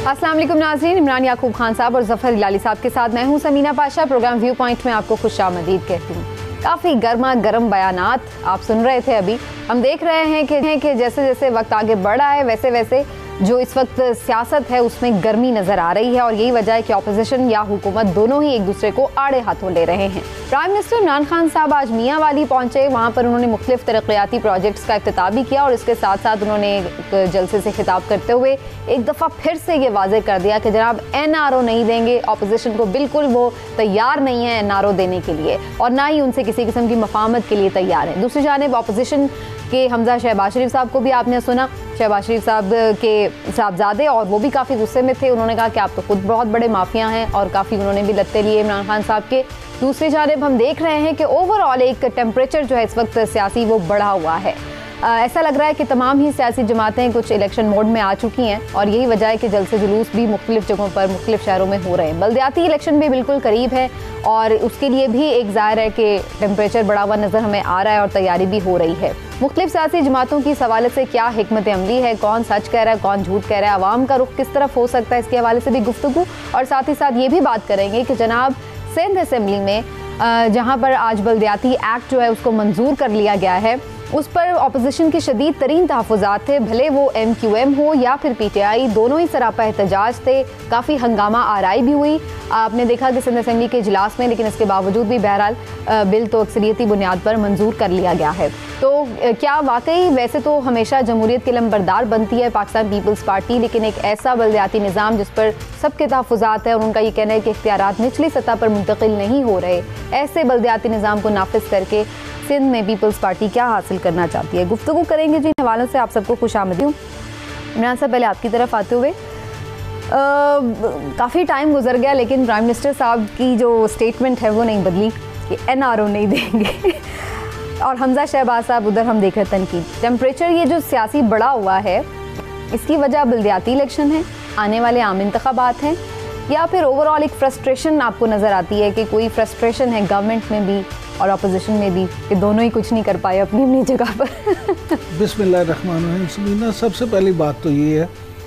अस्सलाम वालेकुम नाज़रीन, इमरान याकूब खान साहब और ज़फ़र इलाली साहब के साथ मैं हूँ Samina Pasha. Program view point में आपको खुशामदीद कहती हूँ। काफ़ी गर्मा गर्म बयानात आप सुन रहे थे। अभी हम देख रहे हैं कि जैसे जैसे वक्त आगे बढ़ रहा है वैसे वैसे जो इस वक्त सियासत है उसमें गर्मी नज़र आ रही है और यही वजह है कि अपोजिशन या हुकूमत दोनों ही एक दूसरे को आड़े हाथों ले रहे हैं। प्राइम मिनिस्टर इमरान खान साहब आज मियाँ वाली पहुँचे, वहाँ पर उन्होंने मुख्तलिफ तरक्याती प्रोजेक्ट्स का इफ्तिताह भी किया और इसके साथ साथ उन्होंने एक जलसे से खिताब करते हुए एक दफ़ा फिर से ये वाज़ेह कर दिया कि जनाब NRO नहीं देंगे। अपोजिशन को बिल्कुल वो तैयार नहीं है NRO देने के लिए और ना ही उनसे किसी किस्म की मफाहमत के लिए तैयार है। दूसरी जानिब अपोजिशन के हमजा शहबाज शरीफ साहब को भी आपने सुना, शहबाज शरीफ साहब के साहबजादे, और वो भी काफ़ी गुस्से में थे। उन्होंने कहा कि आप तो खुद बहुत बड़े माफिया हैं और काफ़ी उन्होंने भी लत्ते लिए इमरान खान साहब के। दूसरी जानिब हम देख रहे हैं कि ओवरऑल एक टेम्परेचर जो है इस वक्त सियासी वो बढ़ा हुआ है। ऐसा लग रहा है कि तमाम ही सियासी जमातें कुछ इलेक्शन मोड में आ चुकी हैं और यही वजह है कि जलसे जुलूस भी मुख्तलिफ जगहों पर मुख्तलिफ शहरों में हो रहे हैं। बल्दियाती इलेक्शन भी बिल्कुल करीब है और उसके लिए भी एक ज़ाहिर है कि टेम्परेचर बढ़ा हुआ नज़र हमें आ रहा है और तैयारी भी हो रही है। मुख्तलिफ सियासी जमातों की हवाले से क्या हिकमत अमली है, कौन सच कह रहा है कौन झूठ कह रहा है, आवाम का रुख किस तरफ हो सकता है, इसके हवाले से भी गुफ्तगू और साथ ही साथ ये भी बात करेंगे कि जनाब सिंध असम्बली में जहाँ पर आज बल्दियाती एक्ट जो है उसको मंजूर कर लिया गया है, उस पर अपोजिशन के शदीद तरीन तहफ़्फ़ुज़ात थे, भले वो MQM हो या फिर PTI, दोनों ही सरापा एहतजाज थे। काफ़ी हंगामा आराई भी हुई, आपने देखा कि सिंध असम्बली के इजलास में, लेकिन इसके बावजूद भी बहरहाल बिल तो अक्सरियती बुनियाद पर मंजूर कर लिया गया है। तो क्या वाकई, वैसे तो हमेशा जमहूरियत के लंबरदार बनती है पाकिस्तान पीपल्स पार्टी, लेकिन एक ऐसा बल्दियाती निज़ाम जिस पर सबके तहफ़्फ़ुज़ात है और उनका ये कहना है कि इख्तियारात निचली सतह पर मुंतकिल नहीं हो रहे, ऐसे बल्दियाती निज़ाम को नाफिज करके सिंध में पीपल्स पार्टी क्या हासिल करना चाहती है, गुफ्तगू करेंगे जिन हवालों से। आप सबको खुशामदीद हूँ। इमरान साहब, पहले आपकी तरफ आते हुए काफ़ी टाइम गुजर गया लेकिन प्राइम मिनिस्टर साहब की जो स्टेटमेंट है वो नहीं बदली कि NRO नहीं देंगे और हमजा शहबाज साहब उधर हम देख रहे तनकीद। टेम्परेचर ये जो सियासी बढ़ा हुआ है इसकी वजह बल्दियाती इलेक्शन है, आने वाले आम इंतखाबात हैं, या फिर ओवरऑल एक फ्रस्ट्रेशन आपको नज़र आती है कि कोई फ्रस्ट्रेशन है गवर्नमेंट में भी और अपोजिशन में भी कि दोनों ही कुछ नहीं कर पाए अपनी अपनी जगह पर? बिस्मिल्लाहिर्रहमानिर्रहीम। समीना, सबसे पहली बात तो ये है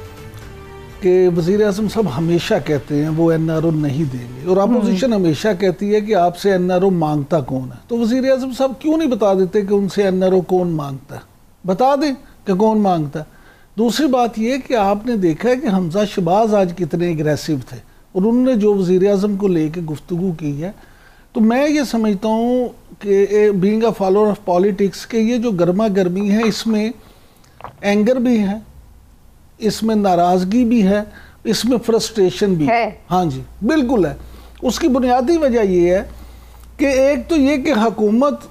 कि वज़ीर आज़म साहब हमेशा कहते हैं वो NRO नहीं देंगे और अपोजिशन हमेशा कहती है कि आपसे NRO मांगता कौन है। तो वज़ीर आज़म साहब क्यों नहीं बता देते कि उनसे NRO कौन मांगता है? बता दें कि कौन मांगता है। दूसरी बात ये कि आपने देखा है कि हमजा शहबाज आज कितने एग्रेसिव थे और उन्होंने जो वज़ीर आज़म को लेकर गुफ्तगू की है, तो मैं ये समझता हूँ कि being a follower of politics के ये जो गर्मा गर्मी है इसमें एंगर भी है, इसमें नाराज़गी भी है, इसमें फ्रस्ट्रेशन भी है। हाँ जी, बिल्कुल है। उसकी बुनियादी वजह ये है कि एक तो ये कि हुकूमत,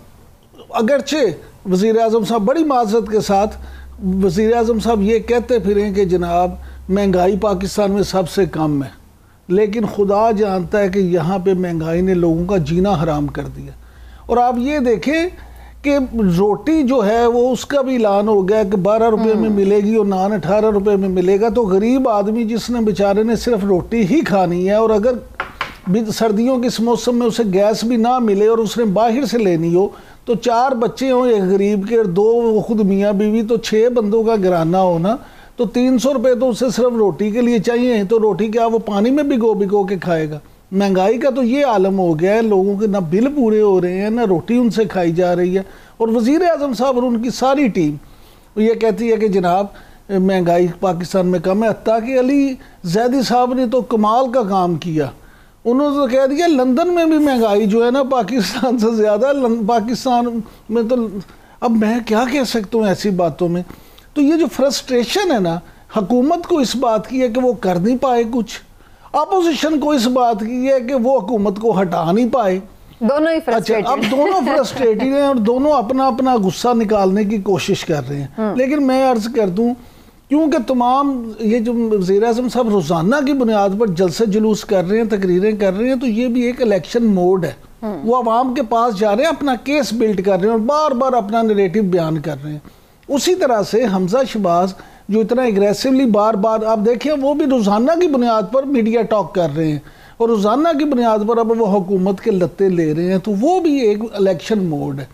अगरचे वज़ीर आज़म साहब बड़ी माज़रत के साथ वज़ीर आज़म साहब ये कहते फिरें कि जनाब महंगाई पाकिस्तान में सबसे कम है, लेकिन खुदा जानता है कि यहाँ पे महंगाई ने लोगों का जीना हराम कर दिया। और आप ये देखें कि रोटी जो है वो उसका भी ऐलान हो गया कि 12 रुपये में मिलेगी और नान 18 रुपये में मिलेगा। तो गरीब आदमी जिसने बेचारे ने सिर्फ रोटी ही खानी है और अगर सर्दियों के इस मौसम में उसे गैस भी ना मिले और उसने बाहर से लेनी हो, तो 4 बच्चे हों एक गरीब के और 2 खुद मियाँ बीवी, तो 6 बंदों का घराना होना, तो 300 रुपये तो उसे सिर्फ रोटी के लिए चाहिए। तो रोटी क्या वो पानी में भिगो के खाएगा? महंगाई का तो ये आलम हो गया है, लोगों के ना बिल पूरे हो रहे हैं ना रोटी उनसे खाई जा रही है। और वज़ीर आज़म साहब और उनकी सारी टीम ये कहती है कि जनाब महंगाई पाकिस्तान में कम है। हत्ता कि अली ज़ैदी साहब ने तो कमाल का काम किया, उन्होंने तो कह दिया लंदन में भी महंगाई जो है ना पाकिस्तान से ज़्यादा, पाकिस्तान में तो अब मैं क्या कह सकता हूँ ऐसी बातों में। तो ये जो फ्रस्ट्रेशन है ना, हुकूमत को इस बात की है कि वो कर नहीं पाए कुछ, अपोजिशन को इस बात की है कि वो हुकूमत को हटा नहीं पाए, दोनों ही फ्रस्ट्रेटेड। अच्छा, अब दोनों फ्रस्ट्रेटेड हैं और दोनों अपना अपना गुस्सा निकालने की कोशिश कर रहे हैं। लेकिन मैं अर्ज़ कर दूं, क्योंकि तमाम ये जो वज़ीर आज़म साहब रोज़ाना की बुनियाद पर जलसे जुलूस कर रहे हैं, तकरीरें कर रहे हैं, तो ये भी एक इलेक्शन मोड है। वो आवाम के पास जा रहे हैं, अपना केस बिल्ड कर रहे हैं और बार बार अपना नरेटिव बयान कर रहे हैं। उसी तरह से हमजा शहबाज जो इतना एग्रेसिवली बार बार आप देखिए वो भी रोज़ाना की बुनियाद पर मीडिया टॉक कर रहे हैं और रोज़ाना की बुनियाद पर अब वो हुकूमत के लत्ते ले रहे हैं, तो वो भी एक इलेक्शन मोड है।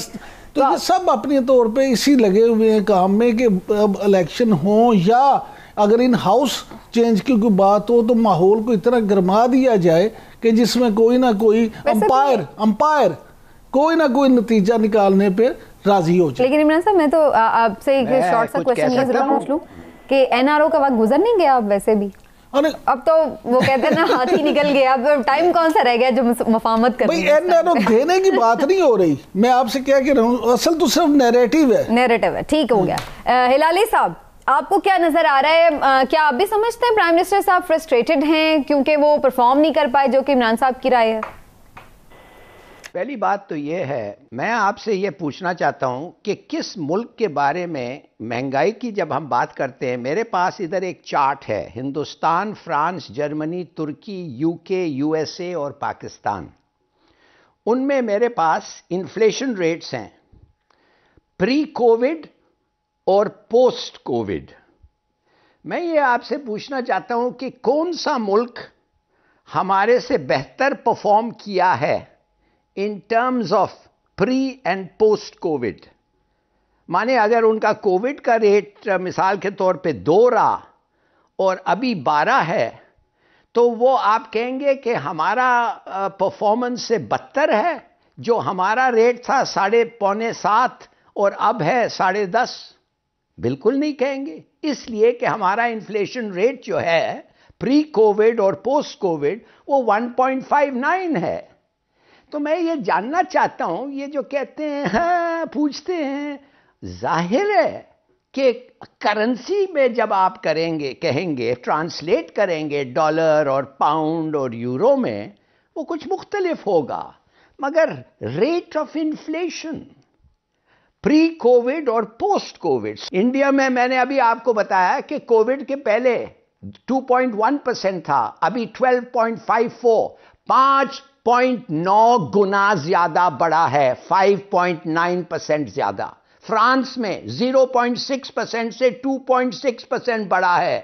तो ये सब अपने तौर पे इसी लगे हुए हैं काम में कि अब इलेक्शन हो या اگر ان ہاؤس چینج کی کوئی بات ہو تو ماحول کو اتنا گرما دیا جائے کہ جس میں کوئی نہ کوئی امپائر کوئی نہ کوئی نتیجہ نکالنے پہ راضی ہو جائے. لیکن عمران صاحب میں تو آپ سے ایک شارٹ سا کویسچن یہ ضرور پوچھ لوں کہ NRO کا وقت گزر نہیں گیا اب ویسے بھی؟ اب تو وہ کہتے ہیں نا ہاتھی نکل گیا, اب ٹائم کون سا رہ گیا جو مفاہمت کر رہی ہے؟ NRO دینے کی بات نہیں ہو رہی, میں آپ سے کیا کہہ رہا ہوں, اصل تو صرف نیریٹیو ہے. ٹھیک ہو گیا. ہلالی صاحب آپ کو کیا نظر آ رہا ہے, کیا آپ بھی سمجھتے ہیں پرائم منسٹر صاحب فرسٹریٹڈ ہیں کیونکہ وہ پرفارم نہیں کر پائے, جو کہ عمران صاحب کی رائے ہے؟ پہلی بات تو یہ ہے, میں آپ سے یہ پوچھنا چاہتا ہوں کہ کس ملک کے بارے میں مہنگائی کی جب ہم بات کرتے ہیں, میرے پاس ادھر ایک چارٹ ہے, ہندوستان, فرانس, جرمنی, ترکی, UK, USA اور پاکستان. ان میں میرے پاس انفلیشن ریٹس ہیں پری کووڈ اور پوسٹ کووڈ. میں یہ آپ سے پوچھنا چاہتا ہوں کہ کون سا ملک ہمارے سے بہتر پرفارم کیا ہے in terms of pre and post COVID. مانے اگر ان کا کووڈ کا ریٹ مثال کے طور پہ 2 رہا اور ابھی 12 ہے, تو وہ آپ کہیں گے کہ ہمارا پرفارمنس سے بدتر ہے, جو ہمارا ریٹ تھا 6.75 اور اب ہے 10.5. بالکل نہیں کہیں گے, اس لیے کہ ہمارا انفلیشن ریٹ جو ہے پری کووڈ اور پوسٹ کووڈ وہ 1.59 ہے. تو میں یہ جاننا چاہتا ہوں, یہ جو کہتے ہیں ہاں پوچھتے ہیں, ظاہر ہے کہ کرنسی میں جب آپ کریں گے, کہیں گے, ٹرانسلیٹ کریں گے ڈالر اور پاؤنڈ اور یورو میں, وہ کچھ مختلف ہوگا, مگر rate of inflation pre COVID اور پوسٹ کووڈ انڈیا میں نے ابھی آپ کو بتایا کہ کووڈ کے پہلے 2.1% تھا, ابھی 12.54, 5.9 گنا زیادہ بڑا ہے, 5.9% زیادہ. فرانس میں 0.6% سے 2.6% بڑا ہے,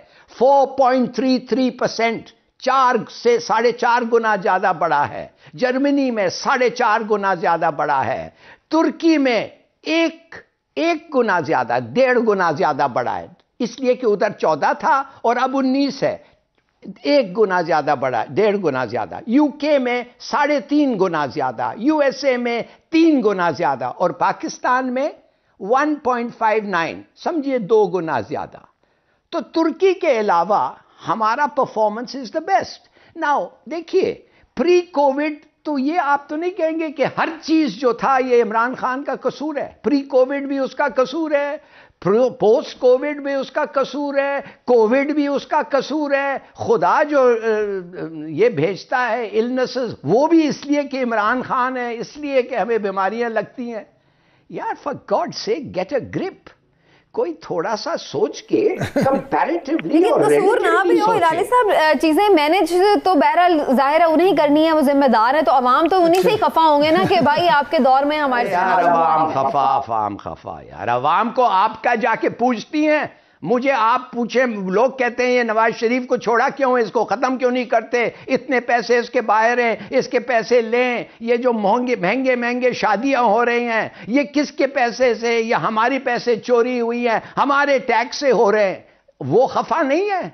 4.33%, 4 سے 4.5 گنا زیادہ بڑا ہے. جرمنی میں 4.5 گنا زیادہ بڑا ہے. ترکی میں ایک گنا زیادہ, 1.5 گنا زیادہ بڑا ہے, اس لیے کہ ادھر 14 تھا اور اب 19 ہے. 1 گنا زیادہ بڑا, 1.5 گنا زیادہ. UK میں 3.5 گنا زیادہ, USA میں 3 گنا زیادہ, اور پاکستان میں 1.59, سمجھیے 2 گنا زیادہ. تو ترکی کے علاوہ ہمارا performance is the best. Now دیکھیے, پری کووڈ تو یہ آپ تو نہیں کہیں گے کہ ہر چیز جو تھا یہ عمران خان کا قصور ہے. پری کووڈ بھی اس کا قصور ہے, پوسٹ کووڈ بھی اس کا قصور ہے, کووڈ بھی اس کا قصور ہے. خدا جو یہ بھیجتا ہے النسز, وہ بھی اس لیے کہ عمران خان ہے, اس لیے کہ ہمیں بیماریاں لگتی ہیں. یار for God sake get a grip, کوئی تھوڑا سا سوچ کے کمپیریٹیولی. لیکن قصور نہ بھی ہو ہلالی صاحب, چیزیں مینج تو بہرحال ظاہر ہے انہیں کرنی ہے, وہ ذمہ دار ہے, تو عوام تو انہیں سے ہی خفا ہوں گے نا کہ بھائی آپ کے دور میں ہمارے عوام خفا. یار عوام کو آپ کا جا کے پوچھتی ہیں, مجھے آپ پوچھیں, لوگ کہتے ہیں یہ نواز شریف کو چھوڑا کیوں, اس کو ختم کیوں نہیں کرتے, اتنے پیسے اس کے باہر ہیں, اس کے پیسے لیں, یہ جو مہنگے شادیاں ہو رہی ہیں یہ کس کے پیسے سے, یا ہماری پیسے چوری ہوئی ہیں, ہمارے ٹیکس سے ہو رہے ہیں. وہ خفا نہیں ہے.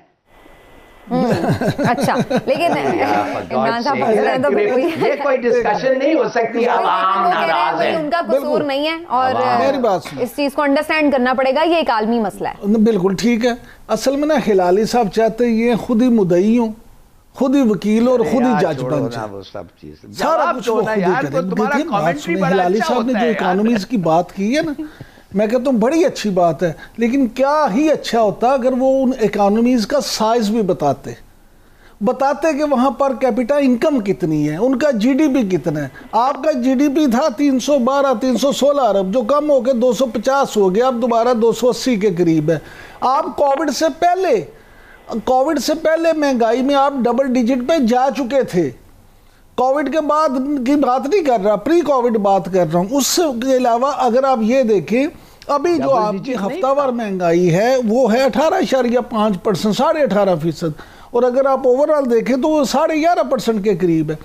اچھا, لیکن یہ کوئی ڈسکشن نہیں ہو سکتی. عوام ناراض ہے, ان کا قصور نہیں ہے, اور اس چیز کو انڈرسٹینڈ کرنا پڑے گا, یہ ایک عالمی مسئلہ ہے. بالکل ٹھیک ہے. اصل میں نا ہلالی صاحب چاہتے یہ خود ہی مدعی ہوں, خود ہی وکیل اور خود ہی جج بن جائے, سارا کچھ وہ خود ہی کریں. ہلالی صاحب نے جو اکانومیز کی بات کی ہے نا, میں کہتا ہوں بڑی اچھی بات ہے, لیکن کیا ہی اچھا ہوتا اگر وہ ان اکانومیز کا سائز بھی بتاتے کہ وہاں پر کیپٹا انکم کتنی ہے, ان کا جی ڈی پی کتنا ہے. آپ کا جی ڈی پی تھا 316 ارب, جو کم ہو کے 250 ہو گیا, اب دوبارہ 280 کے قریب ہے. آپ کووڈ سے پہلے مہنگائی میں آپ ڈبل ڈیجٹ پہ جا چکے تھے. کووڈ کے بعد کی بات نہیں کر رہا, پری کووڈ بات کر رہا ہوں. اس کے علاوہ اگر آپ یہ دیکھیں, ابھی جو آپ کی ہفتہ وار مہنگائی ہے وہ ہے 18.5%, 18.5%, اور اگر آپ اوورال دیکھیں تو وہ 11.5% کے قریب ہے.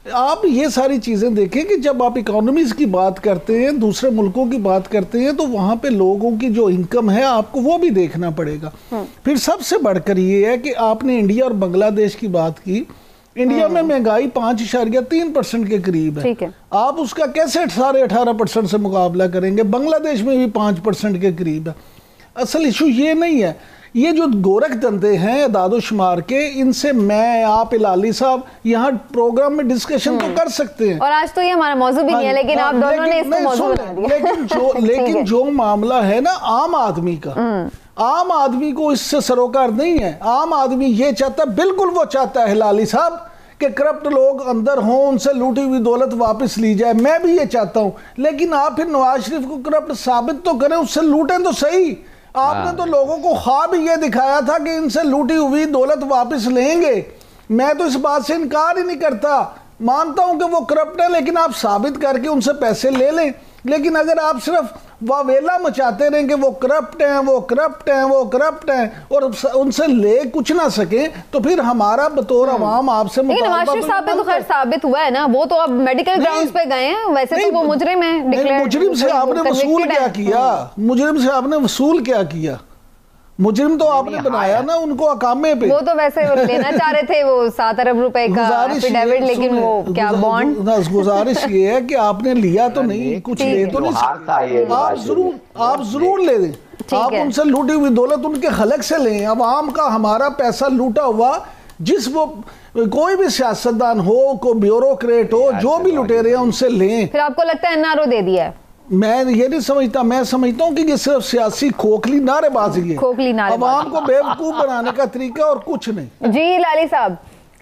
آپ یہ ساری چیزیں دیکھیں کہ جب آپ اکانومیز کی بات کرتے ہیں، دوسرے ملکوں کی بات کرتے ہیں، تو وہاں پہ لوگوں کی جو انکم ہے آپ کو وہ بھی دیکھنا پڑے گا. پھر سب سے بڑھ کر یہ ہے کہ آپ نے انڈیا اور بنگلہ دیش کی بات کی. انڈیا میں مہنگائی 5.3% کے قریب ہے. آپ اس کا کیسے 18% سے مقابلہ کریں گے؟ بنگلہ دیش میں بھی 5% کے قریب ہے. اصل ایشو یہ نہیں ہے. یہ جو گورکھ دندے ہیں اعداد و شمار کے، ان سے میں، آپ، ہلالی صاحب یہاں پروگرام میں ڈسکشن تو کر سکتے ہیں، اور آج تو یہ ہمارا موضوع بھی نہیں ہے، لیکن آپ دونوں نے اس کو موضوع بنا دیا. لیکن جو معاملہ ہے نا عام آدمی کا، عام آدمی کو اس سے سروکار نہیں ہے. عام آدمی یہ چاہتا ہے، بالکل وہ چاہتا ہے ہلالی صاحب کہ کرپٹ لوگ اندر ہوں، ان سے لوٹی ہوئی دولت واپس لی جائے. میں بھی یہ چاہتا ہوں، لیکن آپ پھر نواز شریف کو کرپٹ ثابت تو کریں، اس سے لوٹیں تو صحیح. آپ نے تو لوگوں کو خواب یہ دکھایا تھا کہ ان سے لوٹی ہوئی دولت واپس لیں گے. میں تو اس بات سے انکار ہی نہیں کرتا، مانتا ہوں کہ وہ کرپٹ ہے، لیکن آپ ثابت کر کے ان سے پیسے لے لیں. لیکن اگر آپ صرف واویلا مچاتے رہیں کہ وہ کرپٹ ہیں، وہ کرپٹ ہیں، وہ کرپٹ ہیں، اور ان سے لے کچھ نہ سکیں، تو پھر ہمارا بطور عوام آپ سے لیکن نواز شریف صاحب پہ تو خیر ثابت ہوا ہے نا، وہ تو اب میڈیکل گراؤنڈز پہ گئے ہیں. ویسے تو وہ مجرم ہیں. مجرم سے آپ نے وصول کیا کیا؟ مجرم سے آپ نے وصول کیا کیا؟ مجرم تو آپ نے بنایا نا ان کو اقامے پہ. وہ تو ویسے لینا چاہ رہے تھے وہ 7 ارب روپے کا ایفیڈیوٹ، لیکن وہ کیا بانڈ. گزارش یہ ہے کہ آپ نے لیا تو نہیں، کچھ لے تو نہیں سکتے. آپ ضرور لے دیں. آپ ان سے لوٹی ہوئی دولت ان کے خلق سے لیں. عوام کا ہمارا پیسہ لوٹا ہوا، جس وہ کوئی بھی سیاستدان ہو، کوئی بیوروکریٹ ہو، جو بھی لٹے رہے ہیں ان سے لیں. پھر آپ کو لگتا ہے NRO دے دیا ہے؟ میں یہ نہیں سمجھتا. میں سمجھتا ہوں کہ یہ صرف سیاسی کھوکھلی نعرے بازی ہے، عوام کو بیوقوف بنانے کا طریقہ اور کچھ نہیں. جی لالی صاحب،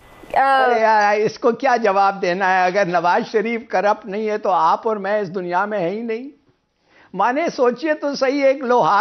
اس کو کیا جواب دینا ہے؟ اگر نواز شریف کرپٹ نہیں ہے تو آپ اور میں اس دنیا میں ہے ہی نہیں. مانے سوچئے تو صحیح، ایک لوہار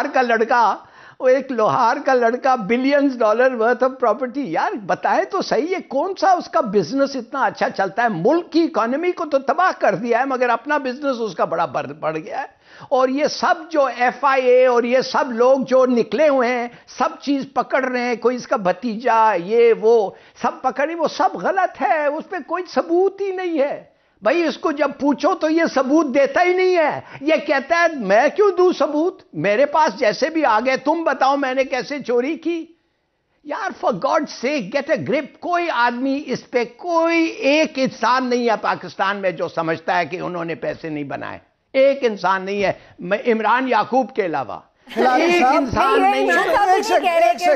کا لڑکا billions dollar worth of property. یار بتائیں تو صحیح ہے، کون سا اس کا بزنس اتنا اچھا چلتا ہے؟ ملک کی اکانومی کو تو تباہ کر دیا ہے، مگر اپنا بزنس اس کا بڑا بڑھ گیا ہے. اور یہ سب جو FIA اور یہ سب لوگ جو نکلے ہوئے ہیں، سب چیز پکڑ رہے ہیں، کوئی اس کا بھتیجا، یہ وہ سب پکڑ، وہ سب غلط ہے. اس پہ کوئی ثبوت ہی نہیں ہے. بھائی اس کو جب پوچھو تو یہ ثبوت دیتا ہی نہیں ہے. یہ کہتا ہے میں کیوں دوں ثبوت، میرے پاس جیسے بھی آ گئے، تم بتاؤ میں نے کیسے چوری کی. یار for God sake get a grip. کوئی آدمی اس پہ، کوئی ایک انسان نہیں ہے پاکستان میں جو سمجھتا ہے کہ انہوں نے پیسے نہیں بنائے. ایک انسان نہیں ہے عمران یعقوب کے علاوہ. ایک انسان نہیں ہے.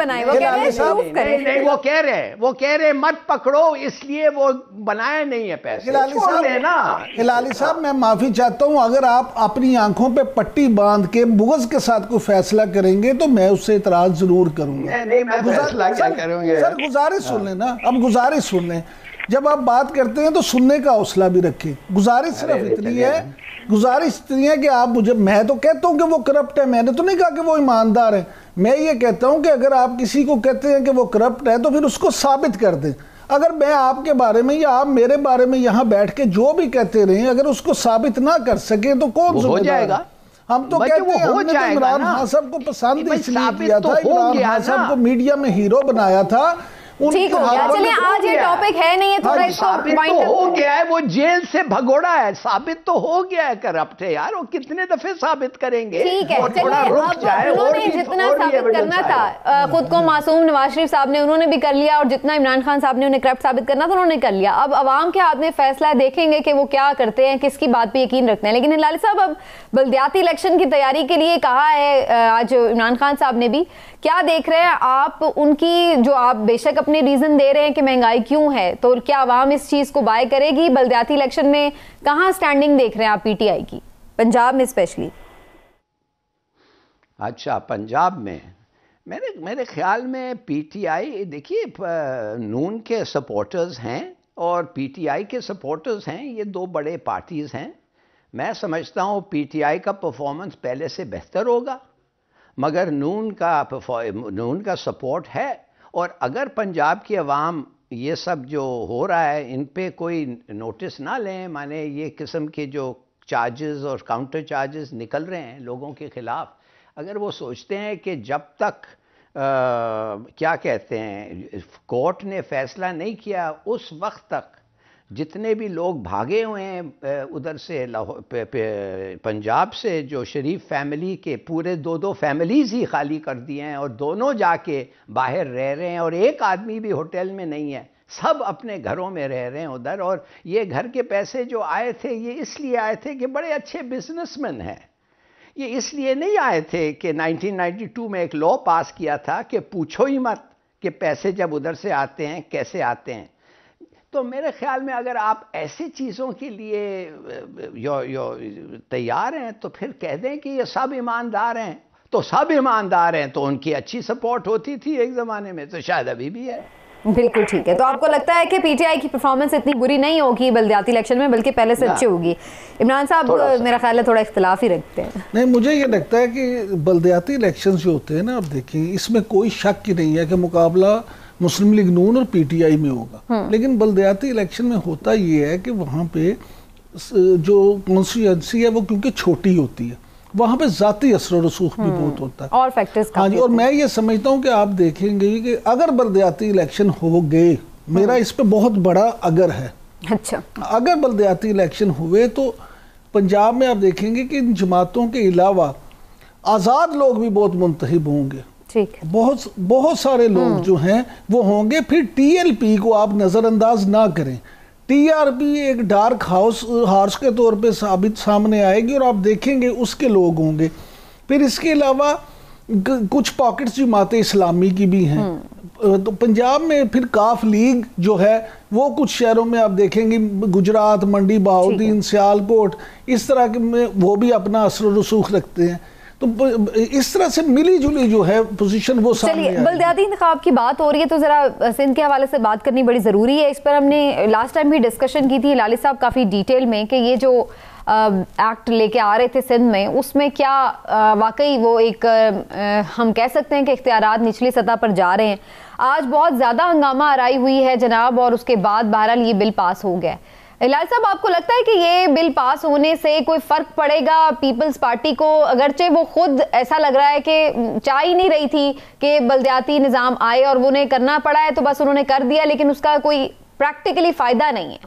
وہ کہہ رہے مت پکڑو، اس لیے وہ بنائے نہیں ہے پیسے. ہلالی صاحب میں معافی چاہتا ہوں، اگر آپ اپنی آنکھوں پہ پٹی باندھ کے بغض کے ساتھ کوئی فیصلہ کریں گے تو میں اس سے اعتراض ضرور کروں گا. سر گزارش سن لیں نا، اب گزارش سن لیں. جب آپ بات کرتے ہیں تو سننے کا حوصلہ بھی رکھیں. گزارش صرف اتنی ہے کہ آپ مجھے، میں تو کہتا ہوں کہ وہ کرپٹ ہے، میں نے تو نہیں کہا کہ وہ ایماندار ہے. میں یہ کہتا ہوں کہ اگر آپ کسی کو کہتے ہیں کہ وہ کرپٹ ہے تو پھر اس کو ثابت کر دیں. اگر میں آپ کے بارے میں یا آپ میرے بارے میں یہاں بیٹھ کے جو بھی کہتے رہیں، اگر اس کو ثابت نہ کر سکیں تو کون ذمہ دار ہے؟ ہم تو کہتے ہیں ہم نے تو عمران خان صاحب کو پسند اس لیے کیا تھا، عمران خان صاحب کو میڈیا میں ہیرو بنایا تھا. ٹھیک ہو گیا، چلیے آج یہ ٹاپک ہے نہیں ہے، تھوڑا اس کو ثابت تو ہو گیا ہے، وہ جیل سے بھگوڑا ہے، ثابت تو ہو گیا ہے کرپٹ ہے. یار وہ کتنے دفعے ثابت کریں گے؟ ٹھیک ہے، چلیے انہوں نے جتنا ثابت کرنا تھا خود کو معصوم نواز شریف صاحب نے، انہوں نے بھی کر لیا، اور جتنا عمران خان صاحب نے انہیں کرپٹ ثابت کرنا تھا انہوں نے کر لیا. اب عوام کے ہاتھ میں فیصلہ ہے، دیکھیں گے کہ وہ کیا کرتے ہیں، کس کی بات پہ یقین رکھتے ہیں. لیکن ہلالی صاحب اب بلدیاتی الیکشن کی تیاری کے لیے کہا ہے آج عمران خان صاحب نے بھی، کیا دیکھ رہے ہیں آپ ان کی، جو آپ بے شک اپنے ریزن دے رہے ہیں کہ مہنگائی کیوں ہے، تو کیا عوام اس چیز کو بائی کرے گی؟ بلدیاتی الیکشن میں کہاں سٹینڈنگ دیکھ رہے ہیں آپ PTI کی، پنجاب میں اسپیشلی؟ اچھا پنجاب میں میرے خیال میں PTI، دیکھیے نون کے سپورٹرز ہیں اور PTI کے سپورٹرز ہیں، یہ دو بڑے پارٹیز ہیں. میں سمجھتا ہوں PTI کا پرفارمنس پہلے سے بہتر ہوگا، مگر نون کا سپورٹ ہے. اور اگر پنجاب کی عوام یہ سب جو ہو رہا ہے ان پہ کوئی نوٹس نہ لیں، مانے یہ قسم کے جو چارجز اور کاؤنٹر چارجز نکل رہے ہیں لوگوں کے خلاف، اگر وہ سوچتے ہیں کہ جب تک کیا کہتے ہیں کورٹ نے فیصلہ نہیں کیا اس وقت تک جتنے بھی لوگ بھاگے ہوئے ہیں ادھر سے پنجاب سے، جو شریف فیملی کے پورے 2 فیملیز ہی خالی کر دیے ہیں اور دونوں جا کے باہر رہ رہے ہیں، اور ایک آدمی بھی ہوٹل میں نہیں ہے، سب اپنے گھروں میں رہ رہے ہیں ادھر. اور یہ گھر کے پیسے جو آئے تھے یہ اس لیے آئے تھے کہ بڑے اچھے بزنس مین ہیں. یہ اس لیے نہیں آئے تھے کہ 1992 میں ایک لا پاس کیا تھا کہ پوچھو ہی مت کہ پیسے جب ادھر سے آتے ہیں کیسے آتے ہیں. تو میرے خیال میں اگر آپ ایسی چیزوں کے لیے تیار ہیں تو پھر کہہ دیں کہ یہ سب ایماندار ہیں. تو سب ایماندار ہیں تو ان کی اچھی سپورٹ ہوتی تھی ایک زمانے میں، تو شاید ابھی بھی ہے. بالکل ٹھیک ہے. تو آپ کو لگتا ہے کہ پی ٹی آئی کی پرفارمنس اتنی بری نہیں ہوگی بلدیاتی الیکشن میں، بلکہ پہلے سے اچھی ہوگی؟ عمران صاحب میرا خیال ہے تھوڑا اختلاف ہی رکھتے ہیں. نہیں، مجھے یہ لگتا ہے کہ بلدیاتی الیکشنز جو ہوتے ہیں نا، آپ دیکھیں اس میں کوئی شک ہی نہیں ہے کہ مقابلہ مسلم لیگ نون اور پی ٹی آئی میں ہوگا. لیکن بلدیاتی الیکشن میں ہوتا یہ ہے کہ وہاں پہ جو کانسٹیچوئنسی ہے وہ کیونکہ چھوٹی ہوتی ہے، وہاں پہ ذاتی اثر و رسوخ بھی بہت ہوتا ہے اور فیکٹرز. ہاں جی، اور میں یہ سمجھتا ہوں کہ آپ دیکھیں گے کہ اگر بلدیاتی الیکشن ہو گئے، میرا اس پہ بہت بڑا اگر ہے. اچھا، اگر بلدیاتی الیکشن ہوئے تو پنجاب میں آپ دیکھیں گے کہ ان جماعتوں کے علاوہ آزاد لوگ بھی بہت منتخب ہوں گے. بہت سارے لوگ جو ہیں وہ ہوں گے. پھر ٹی ایل پی کو آپ نظر انداز نہ کریں. ٹی آر پی ایک ڈارک ہارس کے طور پہ ثابت سامنے آئے گی اور آپ دیکھیں گے اس کے لوگ ہوں گے. پھر اس کے علاوہ کچھ پاکٹس جماعت اسلامی کی بھی ہیں. تو پنجاب میں پھر کاف لیگ جو ہے وہ کچھ شہروں میں آپ دیکھیں گے، گجرات، منڈی بہاؤدین، سیالکوٹ، اس طرح کے میں وہ بھی اپنا اثر و رسوخ رکھتے ہیں. تو اس طرح سے ملی جلی جو ہے پوزیشن وہ سامنے آئی. بلدیاتی انتخاب کی بات ہو رہی ہے تو ذرا سندھ کے حوالے سے بات کرنی بڑی ضروری ہے. اس پر ہم نے لاسٹ ٹائم بھی ڈسکشن کی تھی لالی صاحب کافی ڈیٹیل میں کہ یہ جو ایکٹ لے کے آ رہے تھے سندھ میں، اس میں کیا واقعی وہ ایک ہم کہہ سکتے ہیں کہ اختیارات نچلی سطح پر جا رہے ہیں. آج بہت زیادہ ہنگامہ آرائی ہوئی ہے جناب، اور اس کے بعد بہرحال یہ بل پاس ہو گیا. ہلال صاحب، آپ کو لگتا ہے کہ یہ بل پاس ہونے سے کوئی فرق پڑے گا پیپلز پارٹی کو؟ اگرچہ وہ خود ایسا لگ رہا ہے کہ چاہ ہی نہیں رہی تھی کہ بلدیاتی نظام آئے اور انہیں کرنا پڑا ہے تو بس انہوں نے کر دیا، لیکن اس کا کوئی پریکٹیکلی فائدہ نہیں ہے.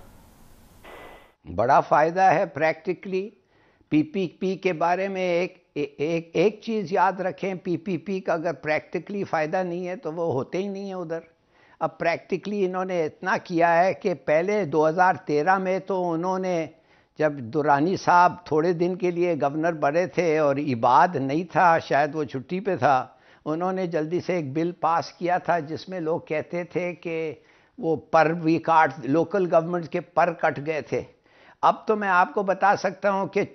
بڑا فائدہ ہے پریکٹیکلی. پی پی پی کے بارے میں ایک چیز یاد رکھیں، پی پی پی کا اگر پریکٹیکلی فائدہ نہیں ہے تو وہ ہوتے ہی نہیں ہے ادھر. اب پریکٹیکلی انہوں نے اتنا کیا ہے کہ پہلے 2013 میں تو انہوں نے جب درانی صاحب تھوڑے دن کے لیے گورنر بنے تھے اور عباد نہیں تھا، شاید وہ چھٹی پہ تھا، انہوں نے جلدی سے ایک بل پاس کیا تھا جس میں لوگ کہتے تھے کہ وہ پر بھی کاٹ، لوکل گورنمنٹ کے پر کٹ گئے تھے. اب تو میں آپ کو بتا سکتا ہوں کہ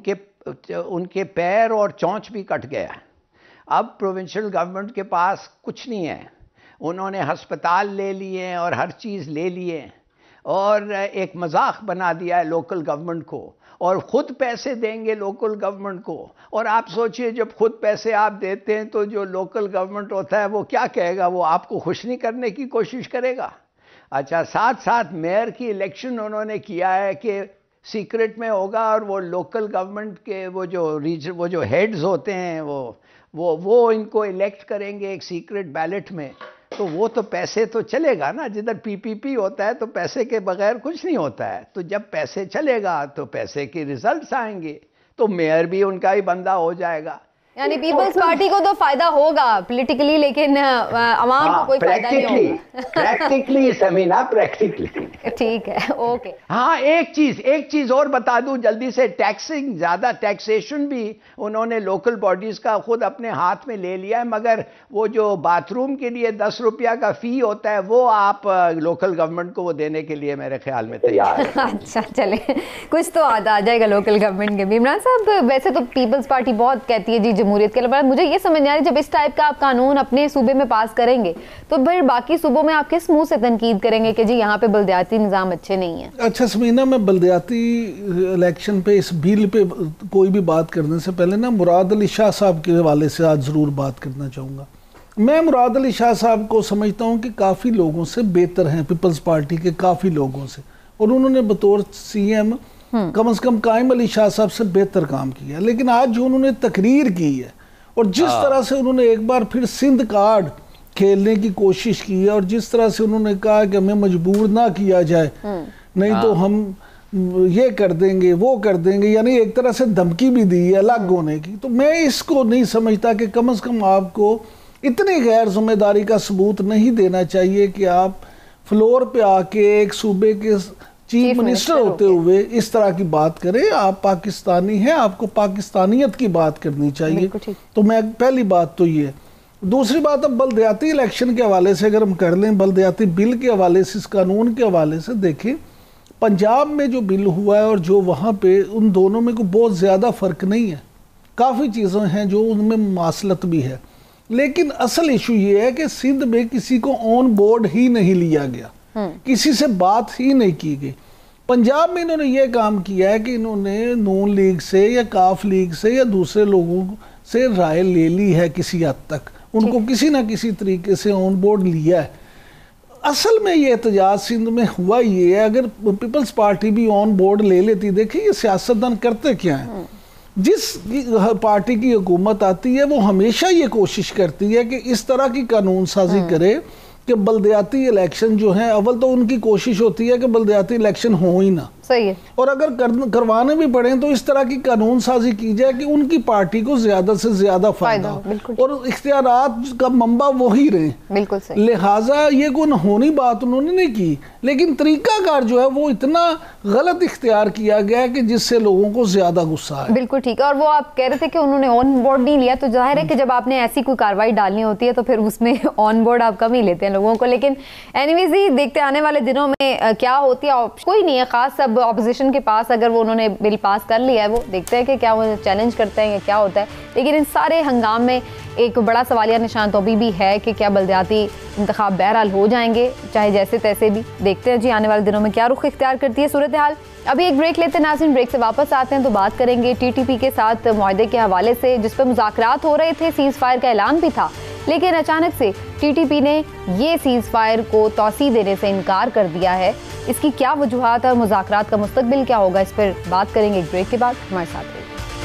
ان کے پیر اور چونچ بھی کٹ گیا. اب پروونشل گورنمنٹ کے پاس کچھ نہیں ہے. انہوں نے ہسپتال لے لیے اور ہر چیز لے لیے اور ایک مذاق بنا دیا ہے لوکل گورنمنٹ کو، اور خود پیسے دیں گے لوکل گورنمنٹ کو. اور آپ سوچئے جب خود پیسے آپ دیتے ہیں تو جو لوکل گورنمنٹ ہوتا ہے وہ کیا کہے گا؟ وہ آپ کو خوش نہیں کرنے کی کوشش کرے گا. اچھا، ساتھ ساتھ میئر کی الیکشن انہوں نے کیا ہے کہ سیکرٹ میں ہوگا، اور وہ لوکل گورنمنٹ کے وہ جو ہیڈز ہوتے ہیں وہ ان کو الیکٹ کریں گے ایک سیکرٹ بیلٹ میں. تو وہ تو پیسے تو چلے گا نا، جدھر پی پی پی ہوتا ہے تو پیسے کے بغیر کچھ نہیں ہوتا ہے. تو جب پیسے چلے گا تو پیسے کے ریزلٹس آئیں گے، تو میئر بھی ان کا ہی بندہ ہو جائے گا. یعنی پیپلز پارٹی کو تو فائدہ ہوگا پولیٹیکلی، لیکن عوام کو کوئی فائدہ نہیں ہوگا. Practically Samina, practically. ٹھیک ہے، اوکے. ہاں، ایک چیز اور بتا دوں جلدی سے. ٹیکسنگ، زیادہ ٹیکسیشن بھی انہوں نے لوکل باڈیز کا خود اپنے ہاتھ میں لے لیا ہے، مگر وہ جو باتھ روم کے لیے 10 روپیہ کا فی ہوتا ہے وہ آپ لوکل گورنمنٹ کو وہ دینے کے لیے میرے خیال میں تیار ہے. اچھا، چلیں کچھ تو آ جائے گا لوکل گورنمنٹ کے بھی. عمران صاحب، ویسے تو پیپلز پارٹی بہت کہتی ہے جی جمہوریت کے لیے، مجھے یہ سمجھ نہیں آ رہی جب اس ٹائپ کا آپ قانون اپنے صوبے میں پاس کریں گے تو پھر باقی صوبوں میں آپ کس منہ سے تنقید کریں گے کہ جی یہاں پہ بلدیاتی نظام اچھے نہیں ہیں؟ اچھا سمینا، میں بلدیاتی الیکشن پہ اس بل پہ کوئی بھی بات کرنے سے پہلے نا مراد علی شاہ صاحب کے حوالے سے آج ضرور بات کرنا چاہوں گا. میں مراد علی شاہ صاحب کو سمجھتا ہوں کہ کافی لوگوں سے بہتر ہیں، پیپلز پارٹی کے کافی لوگوں سے، اور انہوں نے بطور سی ایم کم از کم قائم علی شاہ صاحب سے بہتر کام کیا. لیکن آج جو انہوں نے تقریر کی ہے اور جس طرح سے انہوں نے ایک بار پھر سندھ کارڈ کھیلنے کی کوشش کی ہے، اور جس طرح سے انہوں نے کہا کہ ہمیں مجبور نہ کیا جائے نہیں تو ہم یہ کر دیں گے وہ کر دیں گے، یعنی ایک طرح سے دھمکی بھی دی ہے الگ ہونے کی. تو میں اس کو نہیں سمجھتا کہ کم از کم آپ کو اتنی غیر ذمہ داری کا ثبوت نہیں دینا چاہیے کہ آپ فلور پہ آ کے ایک صوبے کے چیف منسٹر ہوتے ہوئے اس طرح کی بات کریں. آپ پاکستانی ہیں، آپ کو پاکستانیت کی بات کرنی چاہیے. تو میں پہلی بات تو یہ. دوسری بات اب بلدیاتی الیکشن کے حوالے سے اگر ہم کر لیں، بلدیاتی بل کے حوالے سے، اس قانون کے حوالے سے دیکھیں پنجاب میں جو بل ہوا ہے اور جو وہاں پہ، ان دونوں میں کوئی بہت زیادہ فرق نہیں ہے. کافی چیزیں ہیں جو ان میں مماثلت بھی ہے، لیکن اصل ایشو یہ ہے کہ سندھ میں کسی کو آن بورڈ ہی نہیں لیا گیا، کسی سے بات ہی نہیں کی گئی. پنجاب میں انہوں نے یہ کام کیا ہے کہ انہوں نے نون لیگ سے یا کاف لیگ سے یا دوسرے لوگوں سے رائے لے لی ہے کسی حد تک، ان کو کسی نہ کسی طریقے سے آن بورڈ لیا ہے. اصل میں یہ احتجاج سندھ میں ہوا یہ ہے، اگر پیپلز پارٹی بھی آن بورڈ لے لیتی. دیکھیں یہ سیاستدان کرتے کیا ہیں، جس پارٹی کی حکومت آتی ہے وہ ہمیشہ یہ کوشش کرتی ہے کہ اس طرح کی قانون سازی کرے کہ بلدیاتی الیکشن جو ہیں، اول تو ان کی کوشش ہوتی ہے کہ بلدیاتی الیکشن ہو ہی نہ، صحیح ہے، اور اگر کروانے بھی پڑیں تو اس طرح کی قانون سازی کی جائے کہ ان کی پارٹی کو زیادہ سے زیادہ فائدہ ہو اور اختیارات کا منبع وہی رہیں. بالکل صحیح. لہٰذا یہ کوئی ہونی بات انہوں نے نہیں کی، لیکن طریقہ کار جو ہے وہ اتنا غلط اختیار کیا گیا کہ جس سے لوگوں کو زیادہ غصہ آئے. بالکل ٹھیک ہے. اور وہ آپ کہہ رہے تھے کہ انہوں نے آن بورڈ نہیں لیا، تو ظاہر ہے کہ جب آپ نے ایسی کوئی کارروائی ڈالنی ہوتی ہے تو پھر اس میں آن بورڈ آپ کم ہی لیتے ہیں لوگوں کو. لیکن اینیویز ہی دیکھتے آنے والے دنوں میں کیا ہوتی ہے. کوئی نہیں ہے خاص، سب اپوزیشن کے پاس اگر وہ انہوں نے بل پاس کر لیا ہے، وہ دیکھتے ہیں کہ کیا وہ چیلنج کرتے ہیں یا کیا ہوتا ہے. لیکن ان سارے ہنگام میں ایک بڑا سوالیہ نشان تو ابھی بھی ہے کہ کیا بلدیاتی انتخاب بہرحال ہو جائیں گے چاہے جیسے تیسے بھی. دیکھتے ہیں جی آنے والے دنوں میں کیا رخ اختیار کرتی ہے صورتحال. ابھی ایک بریک لیتے ہیں ناظرین، بریک سے واپس آتے ہیں تو بات کریں گے ٹی ٹی پی کے ساتھ معاہدے کے حوالے سے جس پہ مذاکرات ہو رہے تھے. سیز فائر کا اعلان بھی تھا، لیکن اچانک سے ٹی ٹی پی نے یہ سیز فائر کو توسیع دینے سے انکار کر دیا ہے. اس کی کیا وجوہات اور مذاکرات کا مستقبل کیا ہوگا، اس پر بات کریں گے ایک بریک کے بعد. ہمارے ساتھ رہیے.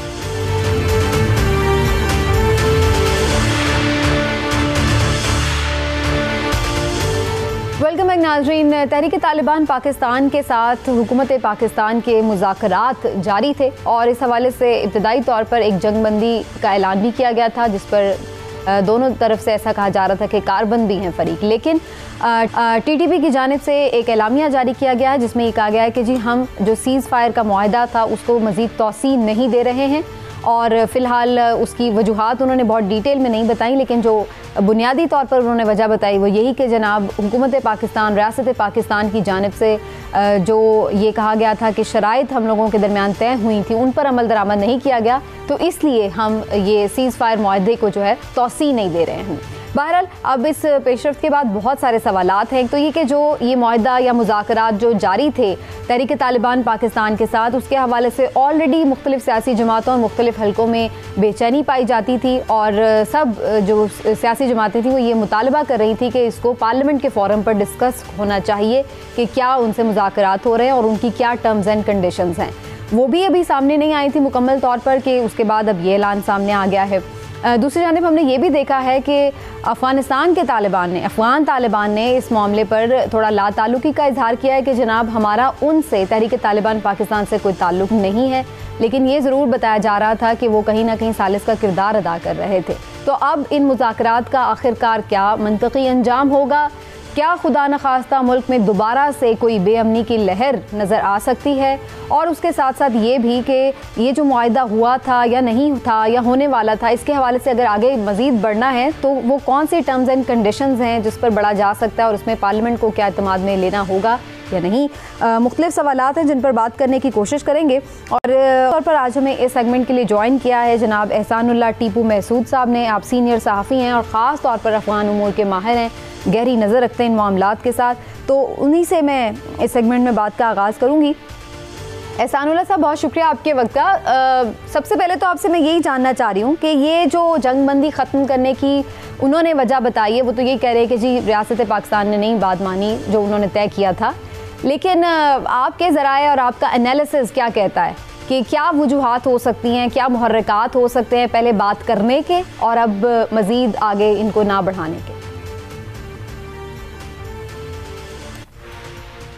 ویلکم بیک ناظرین. تحریک طالبان پاکستان کے ساتھ حکومت پاکستان کے مذاکرات جاری تھے اور اس حوالے سے ابتدائی طور پر ایک جنگ بندی کا اعلان بھی کیا گیا تھا جس پر دونوں طرف سے ایسا کہا جا رہا تھا کہ کاربند بھی ہیں فریق. لیکن ٹی ٹی پی کی جانب سے ایک اعلامیہ جاری کیا گیا ہے جس میں یہ کہا گیا ہے کہ جی ہم جو سیز فائر کا معاہدہ تھا اس کو مزید توسیع نہیں دے رہے ہیں. اور فی الحال اس کی وجوہات انہوں نے بہت ڈیٹیل میں نہیں بتائیں، لیکن جو بنیادی طور پر انہوں نے وجہ بتائی وہ یہی کہ جناب حکومت پاکستان، ریاست پاکستان کی جانب سے جو یہ کہا گیا تھا کہ شرائط ہم لوگوں کے درمیان طے ہوئی تھی ان پر عمل درآمد نہیں کیا گیا، تو اس لیے ہم یہ سیز فائر معاہدے کو جو ہے توسیع نہیں دے رہے ہیں. بہرحال اب اس پیش رفت کے بعد بہت سارے سوالات ہیں. ایک تو یہ کہ جو یہ معاہدہ یا مذاکرات جو جاری تھے تحریک طالبان پاکستان کے ساتھ، اس کے حوالے سے آلریڈی مختلف سیاسی جماعتوں اور مختلف حلقوں میں بے چینی پائی جاتی تھی اور سب جو سیاسی جماعتیں تھیں وہ یہ مطالبہ کر رہی تھی کہ اس کو پارلیمنٹ کے فورم پر ڈسکس ہونا چاہیے کہ کیا ان سے مذاکرات ہو رہے ہیں اور ان کی کیا ٹرمز اینڈ کنڈیشنز ہیں. وہ بھی ابھی سامنے نہیں آئی تھی مکمل طور پر کہ اس کے بعد اب یہ اعلان سامنے آ گیا ہے. دوسری جانب ہم نے یہ بھی دیکھا ہے کہ افغان طالبان نے اس معاملے پر تھوڑا لا تعلقی کا اظہار کیا ہے کہ جناب ہمارا ان سے تحریک طالبان پاکستان سے کوئی تعلق نہیں ہے، لیکن یہ ضرور بتایا جا رہا تھا کہ وہ کہیں نہ کہیں ثالث کا کردار ادا کر رہے تھے. تو اب ان مذاکرات کا آخرکار کیا منطقی انجام ہوگا؟ کیا خدا نخواستہ ملک میں دوبارہ سے کوئی بے امنی کی لہر نظر آ سکتی ہے؟ اور اس کے ساتھ ساتھ یہ بھی کہ یہ جو معاہدہ ہوا تھا یا نہیں تھا یا ہونے والا تھا، اس کے حوالے سے اگر آگے مزید بڑھنا ہے تو وہ کون سی ٹرمز اینڈ کنڈیشنز ہیں جس پر بڑھا جا سکتا ہے اور اس میں پارلیمنٹ کو کیا اعتماد میں لینا ہوگا یا نہیں؟ مختلف سوالات ہیں جن پر بات کرنے کی کوشش کریں گے. اور طور پر آج ہمیں اس سیگمنٹ کے لیے جوائن کیا ہے جناب احسان اللہ ٹیپو محسود صاحب نے. آپ سینئر صحافی ہیں اور خاص طور پر افغان امور کے ماہر ہیں، گہری نظر رکھتے ہیں ان معاملات کے ساتھ، تو انہی سے میں اس سیگمنٹ میں بات کا آغاز کروں گی. احسان اللہ صاحب بہت شکریہ آپ کے وقت کا. سب سے پہلے تو آپ سے میں یہی جاننا چاہ رہی ہوں کہ یہ جو جنگ بندی ختم کرنے کی انہوں نے وجہ بتائی ہے، وہ تو یہ کہہ رہے ہیں کہ جی ریاست پاکستان نے نہیں بات مانی جو انہوں نے طے کیا تھا، لیکن آپ کے ذرائع اور آپ کا انالیسس کیا کہتا ہے کہ کیا وجوہات ہو سکتی ہیں، کیا محرکات ہو سکتے ہیں پہلے بات کرنے کے اور اب مزید آگے ان کو نہ بڑھانے کے؟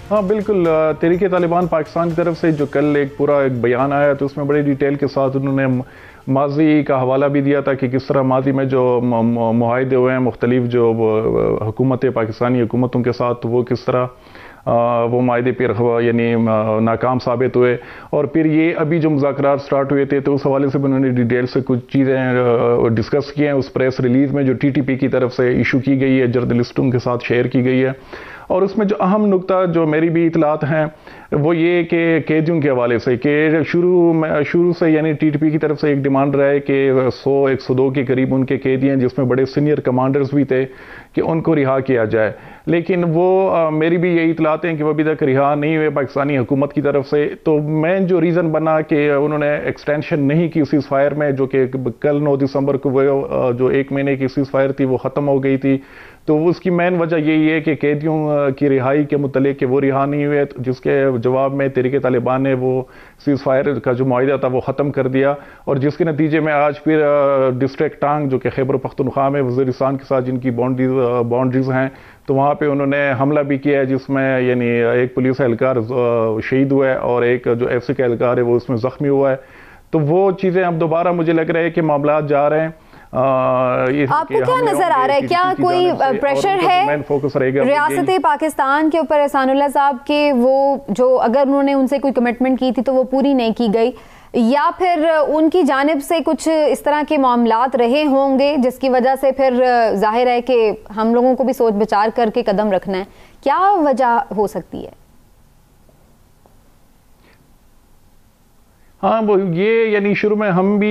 ہاں بالکل، تحریک طالبان پاکستان کی طرف سے جو کل ایک پورا ایک بیان آیا تو اس میں بڑے ڈیٹیل کے ساتھ انہوں نے ماضی کا حوالہ بھی دیا تھا کہ کس طرح ماضی میں جو معاہدے ہوئے ہیں مختلف جو حکومتیں پاکستانی حکومتوں کے ساتھ، وہ کس طرح وہ معاہدے پھر یعنی ناکام ثابت ہوئے، اور پھر یہ ابھی جو مذاکرات سٹارٹ ہوئے تھے تو اس حوالے سے بھی انہوں نے ڈیٹیل سے کچھ چیزیں ڈسکس کی ہیں اس پریس ریلیز میں جو ٹی ٹی پی کی طرف سے ایشو کی گئی ہے، جرنلسٹوں کے ساتھ شیئر کی گئی ہے. اور اس میں جو اہم نقطہ جو میری بھی اطلاعات ہیں وہ یہ کہ قیدیوں کے حوالے سے کہ شروع سے یعنی ٹی ٹی پی کی طرف سے ایک ڈیمانڈ رہا ہے کہ 102 کے قریب ان کے قیدی ہیں جس میں بڑے سینئر کمانڈرز بھی تھے کہ ان کو رہا کیا جائے، لیکن وہ میری بھی یہی اطلاعات ہیں کہ وہ ابھی تک رہا نہیں ہوئے پاکستانی حکومت کی طرف سے. تو مین جو ریزن بنا کہ انہوں نے ایکسٹینشن نہیں کی سیز فائر میں، جو کہ کل 9 دسمبر کو وہ جو 1 مہینے کی سیز فائر تھی وہ ختم ہو گئی تھی، تو اس کی مین وجہ یہی ہے کہ قیدیوں کی رہائی کے متعلق کہ وہ رہا نہیں ہوئے، جس کے جواب میں تحریک طالبان نے وہ سیز فائر کا جو معاہدہ تھا وہ ختم کر دیا، اور جس کے نتیجے میں آج پھر ڈسٹرکٹ ٹانگ جو کہ خیبر پختونخوا میں وزیرستان کے ساتھ جن کی باؤنڈریز ہیں، تو وہاں پہ انہوں نے حملہ بھی کیا ہے جس میں یعنی ایک پولیس اہلکار شہید ہوا ہے اور ایک جو ایف سی کا اہلکار ہے وہ اس میں زخمی ہوا ہے. تو وہ چیزیں اب دوبارہ مجھے لگ رہا ہے کہ معاملات جا رہے ہیں. آپ کو کیا نظر آ رہا ہے، کیا کوئی پریشر ہے ریاست پاکستان کے اوپر احسان اللہ صاحب کے، وہ جو اگر انہوں نے ان سے کوئی کمٹمنٹ کی تھی تو وہ پوری نہیں کی گئی، یا پھر ان کی جانب سے کچھ اس طرح کے معاملات رہے ہوں گے جس کی وجہ سے پھر ظاہر ہے کہ ہم لوگوں کو بھی سوچ بچار کر کے قدم رکھنا ہے؟ کیا وجہ ہو سکتی ہے؟ ہاں وہ یہ یعنی شروع میں ہم بھی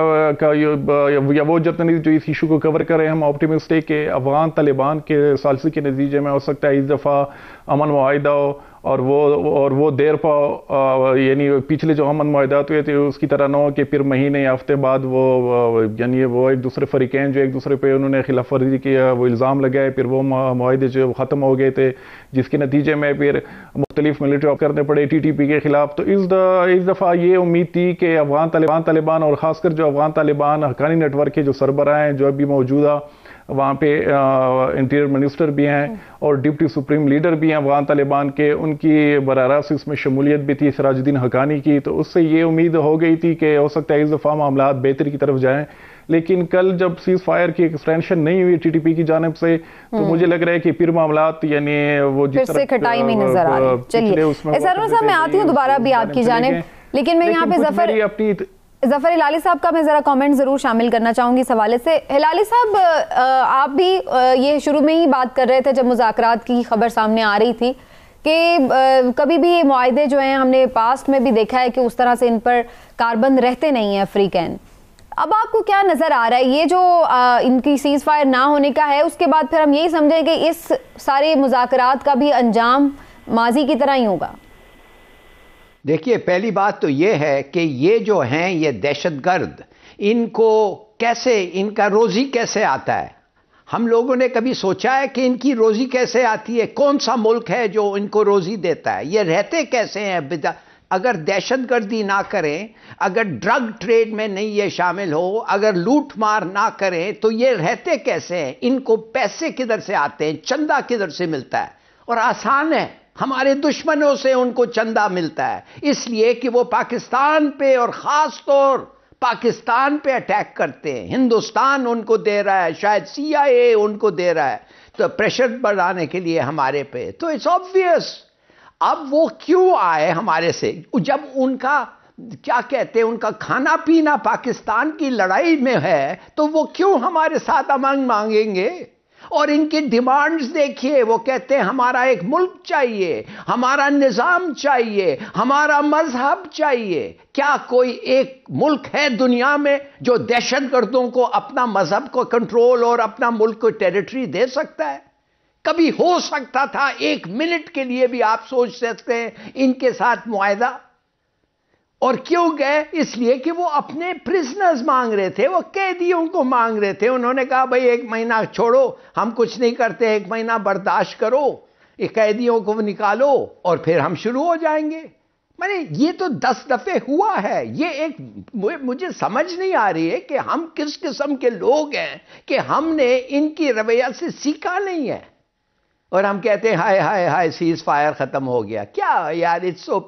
یا وہ جرنلسٹ جو اس ایشو کو کور کر رہے ہیں، ہم آپٹیمسٹ ہے کہ افغان طالبان کے ثالثی کے نتیجے میں ہو سکتا ہے اس دفعہ امن معاہدہ ہو، اور وہ دیر پا یعنی پچھلے جو امن معاہدات ہوئے تھے اس کی طرح نہ ہو کہ پھر مہینے یا ہفتے بعد وہ یعنی وہ ایک دوسرے فریقین جو ایک دوسرے پہ انہوں نے خلاف ورزی کیا وہ الزام لگائے، پھر وہ معاہدے جو ختم ہو گئے تھے جس کے نتیجے میں پھر مختلف ملٹری آپ کرنے پڑے ٹی ٹی پی کے خلاف. تو اس دفعہ یہ امید تھی کہ افغان طالبان اور خاص کر جو افغان طالبان حقانی نیٹ ورک کے جو سربراہ ہیں جو ابھی موجودہ وہاں پہ انٹیریئر منسٹر بھی ہیں اور ڈپٹی سپریم لیڈر بھی ہیں افغان طالبان کے، ان کی براہ راست اس میں شمولیت بھی تھی سراج الدین حقانی کی. تو اس سے یہ امید ہو گئی تھی کہ ہو سکتا ہے اس دفعہ معاملات بہتری کی طرف جائیں، لیکن کل جب سیز فائر کی ایکسٹینشن نہیں ہوئی ٹی ٹی پی کی جانب سے تو مجھے لگ رہا ہے کہ پھر معاملات یعنی وہ جس طرح کھٹائی میں نظر آ رہی ہے. چلیے احسان صاحب میں آتی ہوں دوبارہ بھی آپ کی جانب، لیکن میں یہاں پہ ظفر ہلالی صاحب کا میں ذرا کامنٹ ضرور شامل کرنا چاہوں گی اس حوالے سے. ہلالی صاحب آپ بھی یہ شروع میں ہی بات کر رہے تھے جب مذاکرات کی خبر سامنے آ رہی تھی کہ کبھی بھی یہ معاہدے جو ہیں ہم نے پاسٹ میں بھی دیکھا ہے کہ اس طرح سے ان پر کاربند رہتے نہیں ہیں افریقین. اب آپ کو کیا نظر آ رہا ہے یہ جو ان کی سیز فائر نہ ہونے کا ہے، اس کے بعد پھر ہم یہی سمجھیں کہ اس سارے مذاکرات کا بھی انجام ماضی کی طرح ہی ہوگا؟ دیکھیے پہلی بات تو یہ ہے کہ یہ جو ہیں یہ دہشت گرد، ان کو کیسے ان کا روزی کیسے آتا ہے؟ ہم لوگوں نے کبھی سوچا ہے کہ ان کی روزی کیسے آتی ہے؟ کون سا ملک ہے جو ان کو روزی دیتا ہے؟ یہ رہتے کیسے ہیں؟ اگر دہشت گردی نہ کریں، اگر ڈرگ ٹریڈ میں نہیں یہ شامل ہو، اگر لوٹ مار نہ کریں تو یہ رہتے کیسے ہیں؟ ان کو پیسے کدھر سے آتے ہیں؟ چندہ کدھر سے ملتا ہے؟ اور آسان ہے، ہمارے دشمنوں سے ان کو چندہ ملتا ہے، اس لیے کہ وہ پاکستان پہ اور خاص طور پاکستان پہ اٹیک کرتے ہیں. ہندوستان ان کو دے رہا ہے، شاید سی آئی اے ان کو دے رہا ہے تو پریشر بڑھانے کے لیے ہمارے پہ. تو اٹس آبویس. اب وہ کیوں آئے ہمارے سے جب ان کا کیا کہتے ہیں ان کا کھانا پینا پاکستان کی لڑائی میں ہے تو وہ کیوں ہمارے ساتھ امن مانگیں گے؟ اور ان کی ڈیمانڈز دیکھیے، وہ کہتے ہیں ہمارا ایک ملک چاہیے، ہمارا نظام چاہیے، ہمارا مذہب چاہیے. کیا کوئی ایک ملک ہے دنیا میں جو دہشت گردوں کو اپنا مذہب کو کنٹرول اور اپنا ملک کو ٹیریٹری دے سکتا ہے؟ کبھی ہو سکتا تھا ایک منٹ کے لیے بھی آپ سوچ سکتے ہیں ان کے ساتھ معاہدہ؟ اور کیوں گئے؟ اس لیے کہ وہ اپنے پرزنرز مانگ رہے تھے، وہ قیدیوں کو مانگ رہے تھے. انہوں نے کہا بھائی 1 مہینہ چھوڑو، ہم کچھ نہیں کرتے، 1 مہینہ برداشت کرو، یہ قیدیوں کو نکالو اور پھر ہم شروع ہو جائیں گے. میں نے یہ تو 10 دفعے ہوا ہے. یہ ایک مجھے سمجھ نہیں آ رہی ہے کہ ہم کس قسم کے لوگ ہیں کہ ہم نے ان کی رویہ سے سیکھا نہیں ہے. اور ہم کہتے ہیں ہائے ہائے ہائے سیز فائر ختم ہو گیا. کیا یار، it's so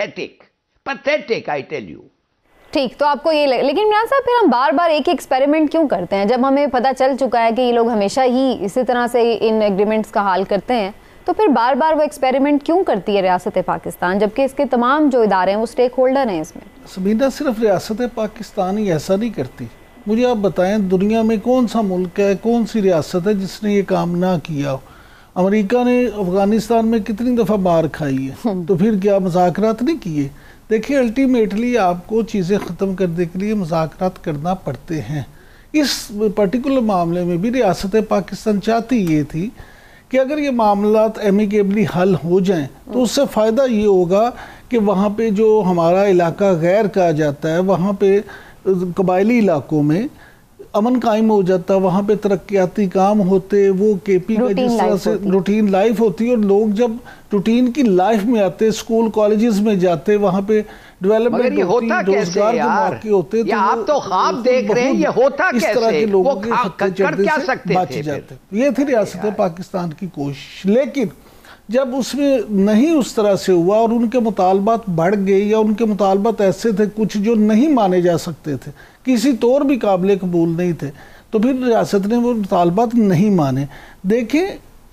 pathetic I tell you. ٹھیک، تو آپ کو یہ لیکن عمران صاحب پھر ہم بار بار ایک ایکسپیریمنٹ کیوں کرتے ہیں جب ہمیں پتہ چل چکا ہے کہ یہ لوگ ہمیشہ ہی اسی طرح سے ان ایگریمنٹس کا حال کرتے ہیں؟ تو پھر بار بار وہ ایکسپیریمنٹ کیوں کرتی ہے ریاست پاکستان، جبکہ اس کے تمام جو ادارے ہیں وہ سٹیک ہولڈر ہیں اس میں؟ سبینہ، صرف ریاست پاکستان ہی ایسا نہیں کرتی. مجھے آپ بتائیں دنیا میں کون سا ملک ہے، کون سی ریاست ہے جس نے یہ کام نہ کیا ہو؟ امریکہ نے افغانستان میں کتنی دفعہ مار کھائی ہے، تو پھر کیا مذاکرات نہیں کیے؟ دیکھیں الٹیمیٹلی آپ کو چیزیں ختم کرنے کے لیے مذاکرات کرنا پڑتے ہیں. اس پرٹیکولر معاملے میں بھی ریاست پاکستان چاہتی یہ تھی کہ اگر یہ معاملات ایمیکیبلی حل ہو جائیں تو اس سے فائدہ یہ ہوگا کہ وہاں پہ جو ہمارا علاقہ غیر کہا جاتا ہے، وہاں پہ قبائلی علاقوں میں امن قائم ہو جاتا، وہاں پہ ترقیاتی کام ہوتے، وہ کے پی کا جس طرح سے روٹین لائف ہوتی ہے، اور لوگ جب روٹین کی لائف میں آتے، اسکول کالجز میں جاتے، وہاں پہ ڈیولپمنٹ ہوتی، روزگار کے مواقع ہوتے، تو آپ تو خواب دیکھ رہے ہیں، یہ ہوتا کیسے؟ اس طرح کے لوگوں کے خطے چردے سے بچ جاتے. یہ تھی ریاست پاکستان کی کوشش. لیکن جب اس میں نہیں اس طرح سے ہوا اور ان کے مطالبات بڑھ گئے، یا ان کے مطالبات ایسے تھے کچھ جو نہیں مانے جا سکتے تھے، کسی طور بھی قابل قبول نہیں تھے، تو پھر ریاست نے وہ مطالبات نہیں مانے. دیکھیں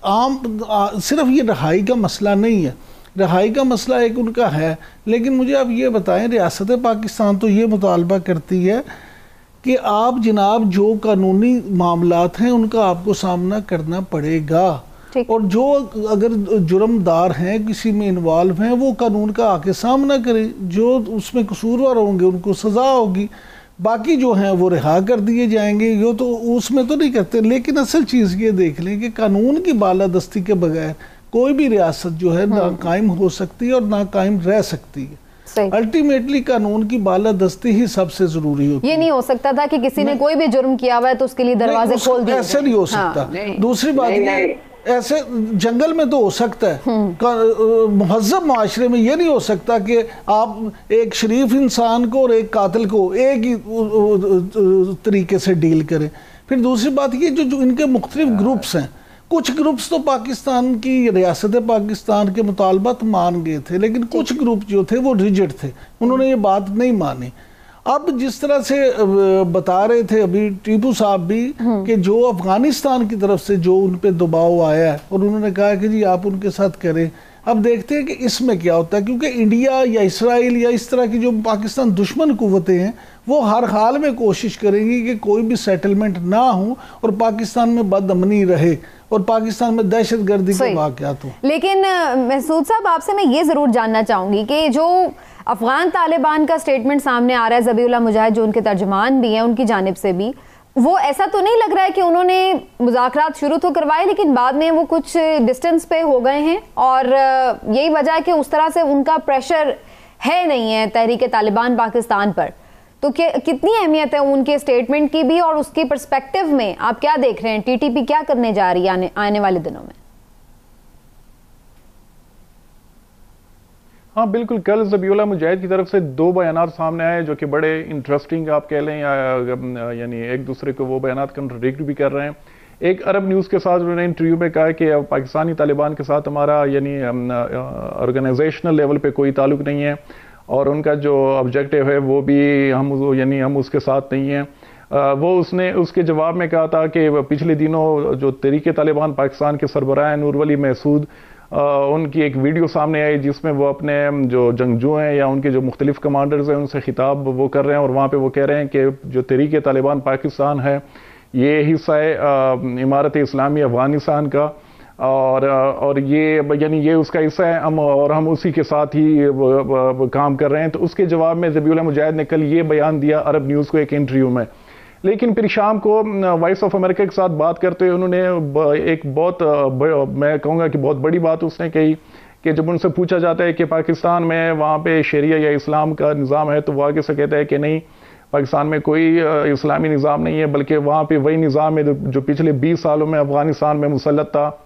صرف یہ رہائی کا مسئلہ نہیں ہے، رہائی کا مسئلہ ایک ان کا ہے، لیکن مجھے آپ یہ بتائیں ریاست پاکستان تو یہ مطالبہ کرتی ہے کہ آپ جناب جو قانونی معاملات ہیں ان کا آپ کو سامنا کرنا پڑے گا، اور جو اگر جرم دار ہیں کسی میں انوالو ہیں وہ قانون کا آ کے سامنا کریں، جو اس میں قصوروار ہوں گے ان کو سزا ہوگی، باقی جو ہیں وہ رہا کر دیے جائیں گے. یہ تو اس میں تو نہیں کرتے. لیکن اصل چیز یہ دیکھ لیں کہ قانون کی بالادستی کے بغیر کوئی بھی ریاست جو ہے نہ قائم ہو سکتی ہے اور نہ قائم رہ سکتی ہے. الٹیمیٹلی قانون کی بالادستی ہی سب سے ضروری ہوتی ہے. یہ نہیں ہو سکتا تھا کہ کسی نے کوئی بھی جرم کیا ہوا ہے تو اس کے لیے دروازے کھول دیے، ایسے نہیں ہو سکتا. دوسری بات یہ ایسے جنگل میں تو ہو سکتا ہے، مہذب معاشرے میں یہ نہیں ہو سکتا کہ آپ ایک شریف انسان کو اور ایک قاتل کو ایک ہی طریقے سے ڈیل کریں. پھر دوسری بات یہ جو ان کے مختلف گروپس ہیں، کچھ گروپس تو پاکستان کی ریاست پاکستان کے مطالبات مان گئے تھے، لیکن کچھ گروپ جو تھے وہ ریجڈ تھے، انہوں نے یہ بات نہیں مانی. اب جس طرح سے بتا رہے تھے ابھی ٹیپو صاحب بھی کہ جو افغانستان کی طرف سے جو ان پہ دباؤ آیا ہے اور انہوں نے کہا کہ جی آپ ان کے ساتھ کریں، اب دیکھتے ہیں کہ اس میں کیا ہوتا ہے، کیونکہ انڈیا یا اسرائیل یا اس طرح کی جو پاکستان دشمن قوتیں ہیں وہ ہر حال میں کوشش کریں گی کہ کوئی بھی سیٹلمنٹ نہ ہو اور پاکستان میں بد امنی رہے اور پاکستان میں دہشت گردی کے واقعات ہوں. لیکن محسود صاحب آپ سے میں یہ ضرور جاننا چاہوں گی کہ جو افغان طالبان کا سٹیٹمنٹ سامنے آ رہا ہے، ذبیح اللہ مجاہد جو ان کے ترجمان بھی ہیں ان کی جانب سے بھی، وہ ایسا تو نہیں لگ رہا ہے کہ انہوں نے مذاکرات شروع تو کروائے لیکن بعد میں وہ کچھ ڈسٹنس پہ ہو گئے ہیں، اور یہی وجہ ہے کہ اس طرح سے ان کا پریشر ہے نہیں ہے تحریک طالبان پاکستان پر؟ تو کتنی اہمیت ہے ان کے سٹیٹمنٹ کی بھی، اور اس کی پرسپیکٹیو میں آپ کیا دیکھ رہے ہیں ٹی ٹی پی کیا کرنے جا رہی ہے آنے والے دنوں میں؟ ہاں بالکل، کل ذبیح اللہ مجاہد کی طرف سے 2 بیانات سامنے آئے جو کہ بڑے انٹرسٹنگ آپ کہہ لیں، یعنی ایک دوسرے کو وہ بیانات کنٹراڈکٹ بھی کر رہے ہیں. ایک عرب نیوز کے ساتھ انہوں نے انٹرویو میں کہا کہ پاکستانی طالبان کے ساتھ ہمارا یعنی آرگنائزیشنل لیول پہ کوئی تعلق نہیں ہے، اور ان کا جو آبجیکٹیو ہے وہ بھی ہم اس کے ساتھ نہیں ہیں. وہ اس کے جواب میں کہا تھا کہ پچھلے دنوں جو تحریک طالبان پاکستان کے سربراہ نور ولی محسود، ان کی ایک ویڈیو سامنے آئی جس میں وہ اپنے جو جنگجو ہیں یا ان کے جو مختلف کمانڈرز ہیں ان سے خطاب وہ کر رہے ہیں، اور وہاں پہ وہ کہہ رہے ہیں کہ جو تحریک طالبان پاکستان ہے یہ حصہ ہے امارت اسلامی افغانستان کا، اور یہ یعنی یہ اس کا حصہ ہے، اور ہم اسی کے ساتھ ہی کام کر رہے ہیں. تو اس کے جواب میں ذبیح اللہ مجاہد نے کل یہ بیان دیا عرب نیوز کو ایک انٹرویو میں. لیکن پھر شام کو وائس آف امریکہ کے ساتھ بات کرتے ہوئے انہوں نے ایک بہت میں کہوں گا کہ بہت بڑی بات اس نے کہی کہ جب ان سے پوچھا جاتا ہے کہ پاکستان میں وہاں پہ شریعہ یا اسلام کا نظام ہے، تو وہ آگے سے کہتا ہے کہ نہیں، پاکستان میں کوئی اسلامی نظام نہیں ہے، بلکہ وہاں پہ وہی نظام ہے جو پچھلے 20 سالوں میں افغانستان میں مسلط تھا.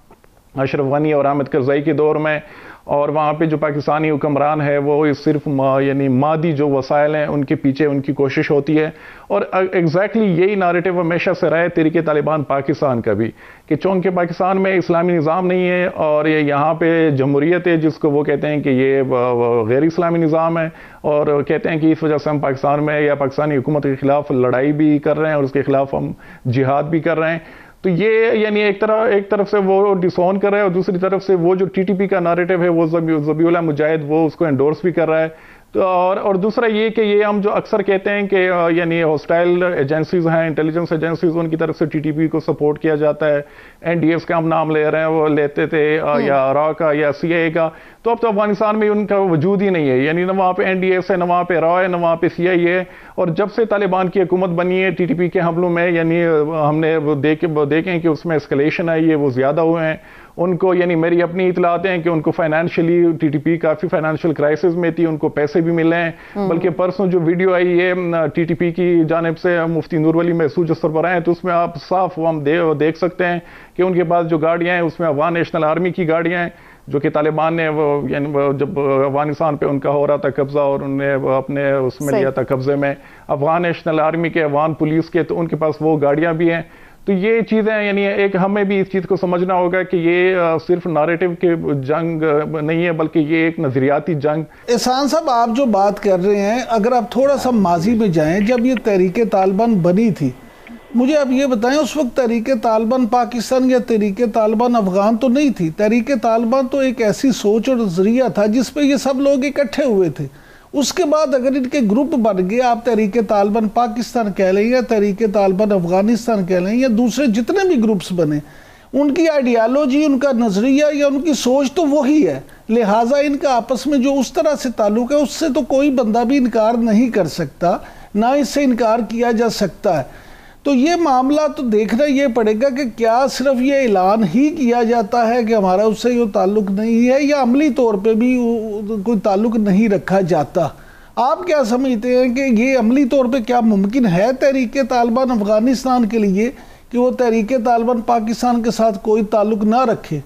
اشرف غنی اور حامد کرزئی کے دور میں، اور وہاں پہ جو پاکستانی حکمران ہے وہ صرف یعنی مادی جو وسائل ہیں ان کے پیچھے ان کی کوشش ہوتی ہے. اور ایگزیکٹلی یہی ناریٹو ہمیشہ سے رہا ہے تحریک طالبان پاکستان کا بھی، کہ چونکہ پاکستان میں اسلامی نظام نہیں ہے اور یہاں پہ جمہوریت ہے جس کو وہ کہتے ہیں کہ یہ غیر اسلامی نظام ہے، اور کہتے ہیں کہ اس وجہ سے ہم پاکستان میں یا پاکستانی حکومت کے خلاف لڑائی بھی کر رہے ہیں اور اس کے خلاف ہم جہاد بھی کر رہے ہیں. تو یہ یعنی ایک طرف سے وہ ڈسون کر رہا ہے اور دوسری طرف سے وہ جو ٹی ٹی پی کا ناریٹو ہے وہ ذبیح اللہ مجاہد وہ اس کو انڈورس بھی کر رہا ہے. تو اور دوسرا یہ کہ یہ ہم جو اکثر کہتے ہیں کہ یعنی ہاسٹائل ایجنسیز ہیں، انٹیلیجنس ایجنسیز، ان کی طرف سے ٹی ٹی پی کو سپورٹ کیا جاتا ہے. این ڈی ایس کا ہم نام لے رہے ہیں، وہ لیتے تھے یا را کا یا سی اے کا. تو اب تو افغانستان میں ان کا وجود ہی نہیں ہے، یعنی نہ وہاں پہ این ڈی ایس ہے، نہ وہاں پہ را ہے، نہ وہاں پہ سی آئی ہے. اور جب سے طالبان کی حکومت بنی ہے ٹی ٹی پی کے حملوں میں یعنی ہم نے دیکھیں کہ اس میں اسکلیشن آئی ہے، وہ زیادہ ہوئے ہیں. ان کو یعنی میری اپنی اطلاعات ہیں کہ ان کو فائنینشلی ٹی ٹی پی کافی فائنینشیل کرائسس میں تھی، ان کو پیسے بھی ملے ہیں. بلکہ پرسوں جو ویڈیو آئی ہے ٹی ٹی پی کی جانب سے مفتی نور ولی محسود جو سربراہ ہیں، تو اس میں آپ صاف ہم دیکھ سکتے ہیں کہ ان کے پاس جو گاڑیاں ہیں اس میں افغان نیشنل آرمی کی گاڑیاں ہیں، جو کہ طالبان نے یعنی جب افغانستان پہ ان کا ہو رہا تھا قبضہ اور انہوں نے اپنے اس میں لیا تھا قبضے میں افغان نیشنل آرمی کے، افغان پولیس کے، تو ان کے پاس وہ گاڑیاں بھی ہیں. تو یہ چیزیں یعنی ایک ہمیں بھی اس چیز کو سمجھنا ہوگا کہ یہ صرف ناریٹو کے جنگ نہیں ہے بلکہ یہ ایک نظریاتی جنگ. احسان صاحب، آپ جو بات کر رہے ہیں، اگر آپ تھوڑا سا ماضی میں جائیں جب یہ تحریک طالبان بنی تھی، مجھے آپ یہ بتائیں اس وقت تحریک طالبان پاکستان یا تحریک طالبان افغان تو نہیں تھی. تحریک طالبان تو ایک ایسی سوچ اور نظریہ تھا جس پہ یہ سب لوگ اکٹھے ہوئے تھے. اس کے بعد اگر ان کے گروپ بن گئے، آپ تحریک طالبان پاکستان کہہ لیں یا تحریک طالبان افغانستان کہہ لیں یا دوسرے جتنے بھی گروپس بنے، ان کی آئیڈیالوجی، ان کا نظریہ یا ان کی سوچ تو وہی ہے. لہٰذا ان کا آپس میں جو اس طرح سے تعلق ہے اس سے تو کوئی بندہ بھی انکار نہیں کر سکتا، نہ اس سے انکار کیا جا سکتا ہے. تو یہ معاملہ تو دیکھنا یہ پڑے گا کہ کیا صرف یہ اعلان ہی کیا جاتا ہے کہ ہمارا اس سے یہ تعلق نہیں ہے، یا عملی طور پہ بھی کوئی تعلق نہیں رکھا جاتا. آپ کیا سمجھتے ہیں کہ یہ عملی طور پہ کیا ممکن ہے تحریک طالبان افغانستان کے لیے کہ وہ تحریک طالبان پاکستان کے ساتھ کوئی تعلق نہ رکھے؟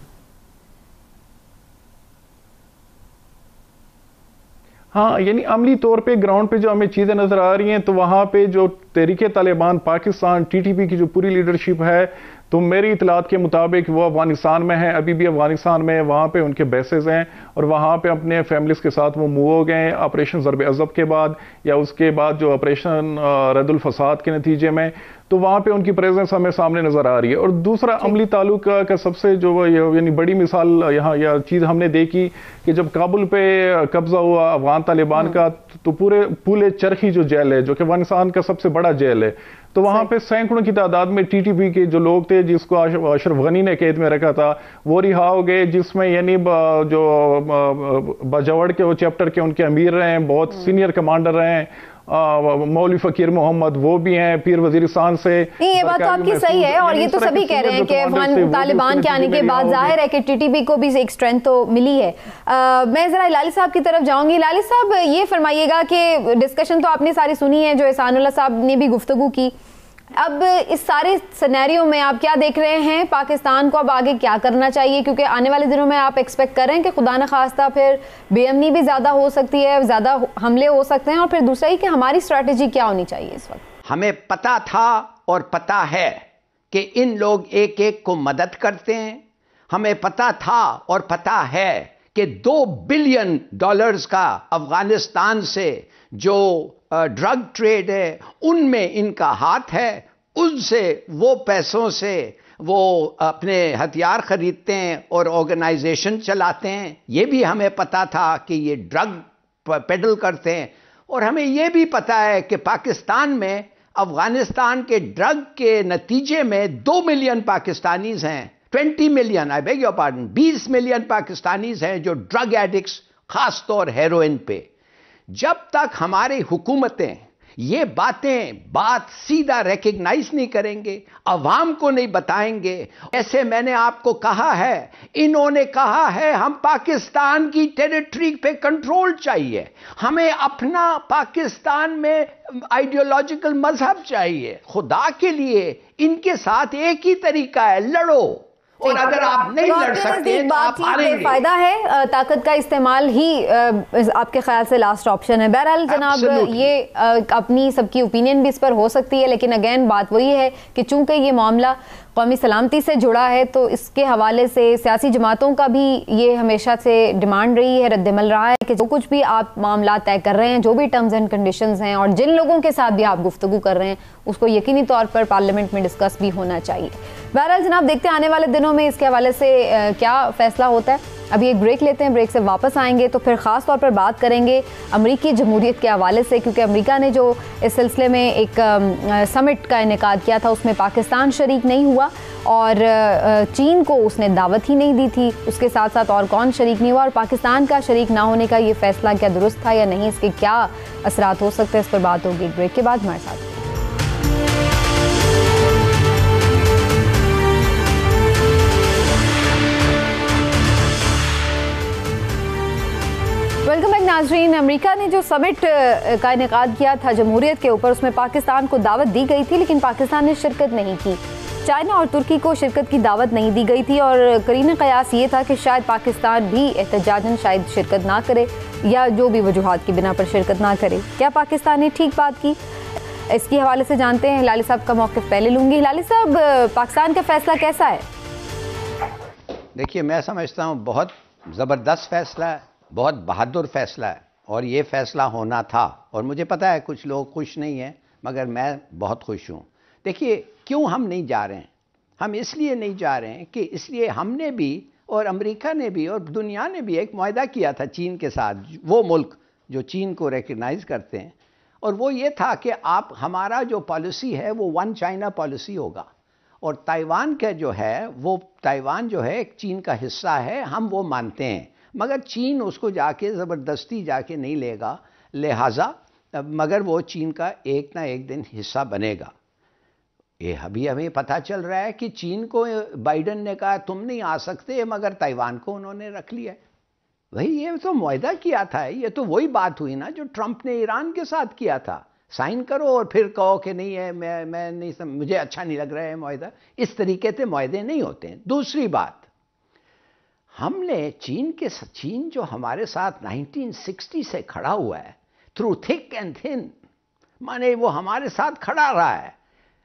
ہاں، یعنی عملی طور پہ گراؤنڈ پہ جو ہمیں چیزیں نظر آ رہی ہیں تو وہاں پہ جو Tehreek Taliban Pakistan T T P کی جو پوری لیڈرشپ ہے تو میری اطلاعات کے مطابق وہ افغانستان میں ہے، ابھی بھی افغانستان میں، وہاں پہ ان کے بیسز ہیں اور وہاں پہ اپنے فیملیز کے ساتھ وہ موو ہو گئے ہیں آپریشن ضرب عضب کے بعد یا اس کے بعد جو آپریشن رد الفساد کے نتیجے میں. تو وہاں پہ ان کی پریزنس ہمیں سامنے نظر آ رہی ہے. اور دوسرا عملی تعلق کا سب سے جو یعنی بڑی مثال یہاں یا چیز ہم نے دیکھی کہ جب کابل پہ قبضہ ہوا افغان طالبان کا تو پورے چرخی جو جیل ہے جو کہ افغانستان کا سب سے بڑا جیل ہے، تو وہاں پہ سینکڑوں کی تعداد میں ٹی ٹی پی کے جو لوگ تھے جس کو اشرف غنی نے قید میں رکھا تھا وہ رہا ہو گئے، جس میں یعنی جو باجوڑ کے وہ چیپٹر کے ان کے امیر رہے ہیں، بہت سینئر کمانڈر رہے ہیں، مولوی فقیر محمد وہ بھی ہیں، پیر وزیرستان سے. یہ بات تو آپ کی صحیح ہے اور یہ تو سبھی کہہ رہے ہیں کہ افغان طالبان کے آنے کے بعد ظاہر ہے کہ ٹی ٹی پی کو بھی ایک اسٹرینتھ تو ملی ہے. میں ذرا ہلالی صاحب کی طرف جاؤں گی. ہلالی صاحب یہ فرمائیے گا کہ ڈسکشن تو آپ نے ساری سنی ہے جو احسان اللہ صاحب نے بھی گفتگو کی. اب اس سارے سینیریو میں آپ کیا دیکھ رہے ہیں؟ پاکستان کو اب آگے کیا کرنا چاہیے؟ کیونکہ آنے والے دنوں میں آپ ایکسپیکٹ کر رہے ہیں کہ خدا نخواستہ پھر بے امنی بھی زیادہ ہو سکتی ہے، زیادہ حملے ہو سکتے ہیں، اور پھر دوسرا ہی کہ ہماری اسٹریٹجی کیا ہونی چاہیے اس وقت؟ ہمیں پتا تھا اور پتا ہے کہ ان لوگ ایک ایک کو مدد کرتے ہیں. ہمیں پتا تھا اور پتا ہے کہ $2 بلین کا افغانستان سے جو ڈرگ ٹریڈ ہے ان میں ان کا ہاتھ ہے. ان سے وہ پیسوں سے وہ اپنے ہتھیار خریدتے ہیں اور آرگنائزیشن چلاتے ہیں. یہ بھی ہمیں پتا تھا کہ یہ ڈرگ پیڈل کرتے ہیں. اور ہمیں یہ بھی پتا ہے کہ پاکستان میں افغانستان کے ڈرگ کے نتیجے میں 2 ملین پاکستانیز ہیں، 20 million I beg your pardon 20 million Pakistanis ہیں جو ڈرگ ایڈکٹس، خاص طور ہیروئن پہ. جب تک ہماری حکومتیں یہ بات سیدھا ریکگنائز نہیں کریں گے، عوام کو نہیں بتائیں گے. ایسے میں نے آپ کو کہا ہے، انہوں نے کہا ہے ہم پاکستان کی ٹیریٹری پہ کنٹرول چاہیے، ہمیں اپنا پاکستان میں آئیڈیولوجیکل مذہب چاہیے. خدا کے لیے ان کے ساتھ ایک ہی طریقہ ہے، لڑو اور اگر آپ نہیں لڑ سکتے تو آپ ہاریں گے. فائدہ ہے طاقت کا استعمال ہی آپ کے خیال سے لاسٹ آپشن ہے. بہرحال جناب یہ اپنی سب کی اوپینین بھی اس پر ہو سکتی ہے، لیکن اگین بات وہی ہے کہ چونکہ یہ معاملہ قومی سلامتی سے جڑا ہے تو اس کے حوالے سے سیاسی جماعتوں کا بھی یہ ہمیشہ سے ڈیمانڈ رہی ہے، رد عمل رہا ہے کہ جو کچھ بھی آپ معاملات طے کر رہے ہیں، جو بھی ٹرمز اینڈ کنڈیشنز ہیں اور جن لوگوں کے ساتھ بھی آپ گفتگو کر رہے ہیں اس کو یقینی طور پر پارلیمنٹ میں ڈسکس بھی ہونا چاہیے. بہرحال جناب دیکھتے ہیں آنے والے دنوں میں اس کے حوالے سے کیا فیصلہ ہوتا ہے. ابھی ایک بریک لیتے ہیں، بریک سے واپس آئیں گے تو پھر خاص طور پر بات کریں گے امریکی جمہوریت کے حوالے سے، کیونکہ امریکہ نے جو اس سلسلے میں ایک سمٹ کا انعقاد کیا تھا اس میں پاکستان شریک نہیں ہوا اور چین کو اس نے دعوت ہی نہیں دی تھی. اس کے ساتھ ساتھ اور کون شریک نہیں ہوا، اور پاکستان کا شریک نہ ہونے کا یہ فیصلہ کیا درست تھا یا نہیں، اس کے کیا اثرات ہو سکتے ہیں، اس پر بات ہوگی ایک بریک کے بعد. ہمارے ساتھ ویلکم بیک ناظرین. امریکہ نے جو سمٹ کا انعقاد کیا تھا جمہوریت کے اوپر، اس میں پاکستان کو دعوت دی گئی تھی لیکن پاکستان نے شرکت نہیں کی. چائنا اور ترکی کو شرکت کی دعوت نہیں دی گئی تھی اور قرینہ قیاس یہ تھا کہ شاید پاکستان بھی احتجاجاً شاید شرکت نہ کرے یا جو بھی وجوہات کی بنا پر شرکت نہ کرے. کیا پاکستان نے ٹھیک بات کی؟ اس کے حوالے سے جانتے ہیں. ہلالی صاحب کا موقف پہلے لوں گی. ہلالی صاحب، پاکستان کا فیصلہ کیسا ہے؟ دیکھیے میں سمجھتا ہوں بہت زبردست فیصلہ ہے، بہت بہادر فیصلہ ہے اور یہ فیصلہ ہونا تھا. اور مجھے پتا ہے کچھ لوگ خوش نہیں ہیں مگر میں بہت خوش ہوں. دیکھیے کیوں ہم نہیں جا رہے ہیں؟ ہم اس لیے نہیں جا رہے ہیں کہ اس لیے ہم نے بھی اور امریکہ نے بھی اور دنیا نے بھی ایک معاہدہ کیا تھا چین کے ساتھ، وہ ملک جو چین کو ریکگنائز کرتے ہیں، اور وہ یہ تھا کہ آپ ہمارا جو پالیسی ہے وہ ون چائنا پالیسی ہوگا، اور تائیوان کا جو ہے وہ تائیوان جو ہے ایک چین کا حصہ ہے، ہم وہ مانتے ہیں، مگر چین اس کو جا کے زبردستی جا کے نہیں لے گا، لہٰذا مگر وہ چین کا ایک نہ ایک دن حصہ بنے گا. یہ ابھی ہمیں پتہ چل رہا ہے کہ چین کو بائیڈن نے کہا تم نہیں آ سکتے، مگر تائیوان کو انہوں نے رکھ لیا. وہی یہ تو معاہدہ کیا تھا، یہ تو وہی بات ہوئی نا جو ٹرمپ نے ایران کے ساتھ کیا تھا، سائن کرو اور پھر کہو کہ نہیں ہے، میں نہیں، مجھے اچھا نہیں لگ رہا ہے معاہدہ. اس طریقے سے معاہدے نہیں ہوتے ہیں. دوسری بات، ہم نے چین جو ہمارے ساتھ 1960 سے کھڑا ہوا ہے تھرو تھک اینڈ تھن، مانے وہ ہمارے ساتھ کھڑا رہا ہے،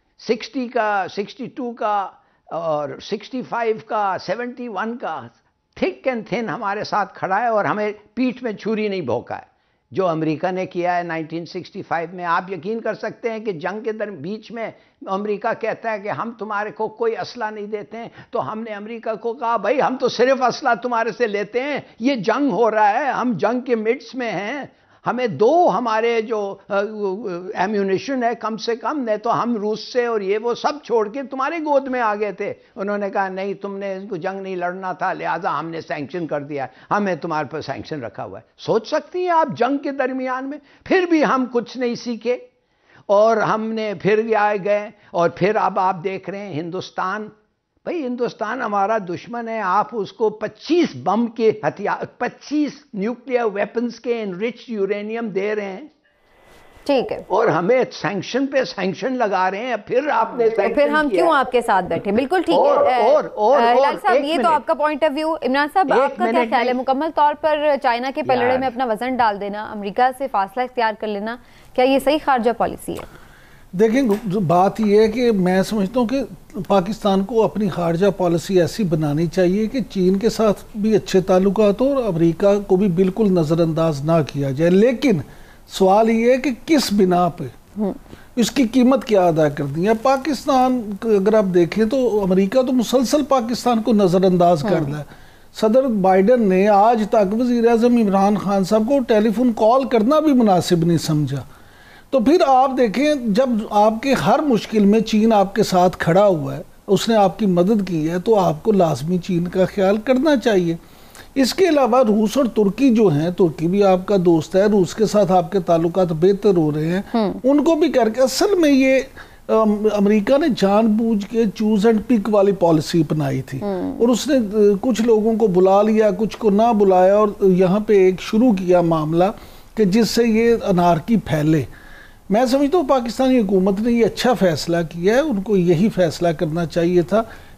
60 کا، 62 کا اور 65 کا، 71 کا، تھک اینڈ تھن ہمارے ساتھ کھڑا ہے اور ہمیں پیٹھ میں چھری نہیں بھونکا ہے. جو امریکہ نے کیا ہے 1965 میں، آپ یقین کر سکتے ہیں کہ جنگ کے بیچ میں امریکہ کہتا ہے کہ ہم تمہارے کو کوئی اسلحہ نہیں دیتے ہیں، تو ہم نے امریکہ کو کہا بھائی ہم تو صرف اسلحہ تمہارے سے لیتے ہیں، یہ جنگ ہو رہا ہے، ہم جنگ کے مڈس میں ہیں، ہمیں دو ہمارے جو ایمیونیشن ہے کم سے کم، نہیں تو ہم روس سے اور یہ وہ سب چھوڑ کے تمہارے گود میں آ گئے تھے. انہوں نے کہا نہیں، تم نے ان کو جنگ نہیں لڑنا تھا، لہٰذا ہم نے سینکشن کر دیا، ہمیں تمہارے پر سینکشن رکھا ہوا ہے. سوچ سکتی ہیں آپ جنگ کے درمیان میں پھر بھی ہم کچھ نہیں سیکھے اور ہم نے پھر آئے گئے. اور پھر اب آپ دیکھ رہے ہیں ہندوستان، بھائی ہندوستان ہمارا دشمن ہے، آپ اس کو 25 بم کے ہتھیار، 25 نیوکلیئر ویپنز کے انرچڈ یورینیم دے رہے ہیں، ٹھیک ہے، اور ہمیں سینکشن پہ سینکشن لگا رہے ہیں. پھر آپ نے پھر ہم کیوں آپ کے ساتھ بیٹھے؟ بالکل ٹھیک ہے. ہلال صاحب یہ تو آپ کا پوائنٹ آف ویو. عمران صاحب آپ کا کیا خیال ہے؟ مکمل طور پر چائنا کے پلڑے میں اپنا وزن ڈال دینا، امریکہ سے فاصلہ اختیار کر لینا، کیا یہ صحیح خارجہ پالیسی ہے؟ دیکھیں بات یہ ہے کہ میں سمجھتا ہوں کہ پاکستان کو اپنی خارجہ پالیسی ایسی بنانی چاہیے کہ چین کے ساتھ بھی اچھے تعلقات ہوں اور امریکہ کو بھی بالکل نظر انداز نہ کیا جائے. لیکن سوال یہ ہے کہ کس بنا پہ، اس کی قیمت کیا ادا کر دی ہے. پاکستان اگر آپ دیکھیں تو امریکہ تو مسلسل پاکستان کو نظر انداز کر رہا ہے. صدر بائیڈن نے آج تک وزیر اعظم عمران خان صاحب کو ٹیلی فون کال کرنا بھی مناسب نہیں سمجھا. تو پھر آپ دیکھیں جب آپ کے ہر مشکل میں چین آپ کے ساتھ کھڑا ہوا ہے، اس نے آپ کی مدد کی ہے، تو آپ کو لازمی چین کا خیال کرنا چاہیے. اس کے علاوہ روس اور ترکی جو ہیں، ترکی بھی آپ کا دوست ہے، روس کے ساتھ آپ کے تعلقات بہتر ہو رہے ہیں، ان کو بھی کر کے اصل میں یہ امریکہ نے جان بوجھ کے چوز اینڈ پک والی پالیسی اپنائی تھی، اور اس نے کچھ لوگوں کو بلا لیا، کچھ کو نہ بلایا، اور یہاں پہ ایک شروع کیا معاملہ کہ جس سے یہ انارکی پھیلے. میں سمجھتا ہوں پاکستانی حکومت نے یہ اچھا فیصلہ کیا ہے، ان کو یہی فیصلہ کرنا چاہیے تھا.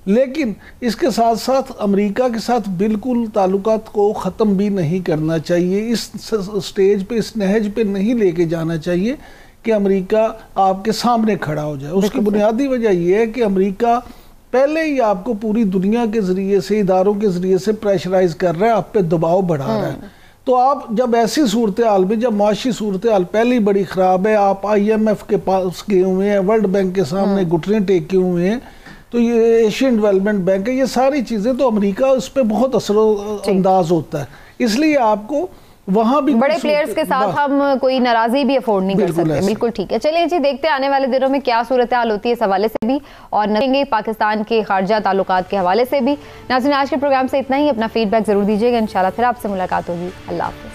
لیکن اس کے ساتھ ساتھ امریکہ کے ساتھ بالکل تعلقات کو ختم بھی نہیں کرنا چاہیے، اس سٹیج پہ، اس نہج پہ نہیں لے کے جانا چاہیے کہ امریکہ آپ کے سامنے کھڑا ہو جائے۔ اس کی بنیادی وجہ یہ ہے کہ امریکہ پہلے ہی آپ کو پوری دنیا کے ذریعے سے، اداروں کے ذریعے سے پریشرائز کر رہا ہے، آپ پہ دباؤ بڑھا رہا ہے۔ تو آپ جب ایسی صورتحال میں، جب معاشی صورتحال پہلی بڑی خراب ہے، آپ آئی ایم ایف کے پاس گئے ہوئے ہیں، ورلڈ بینک کے سامنے گھٹنے ٹیکے ہوئے ہیں، تو یہ ایشین ڈیولپمنٹ بینک ہے، یہ ساری چیزیں، تو امریکہ اس پہ بہت اثر و انداز ہوتا ہے۔ اس لیے آپ کو وہاں بھی بڑے پلیئرز کے ساتھ ہم کوئی ناراضی بھی افورڈ نہیں کر سکتے۔ بالکل ٹھیک ہے، چلیں جی دیکھتے ہیں آنے والے دنوں میں کیا صورتحال ہوتی ہے اس حوالے سے بھی، اور نظریں گے پاکستان کے خارجہ تعلقات کے حوالے سے بھی۔ ناظرین آج کے پروگرام سے اتنا ہی، اپنا فیڈ بیک ضرور دیجیے گا، انشاءاللہ پھر آپ سے ملاقات ہوگی۔ اللہ حافظ۔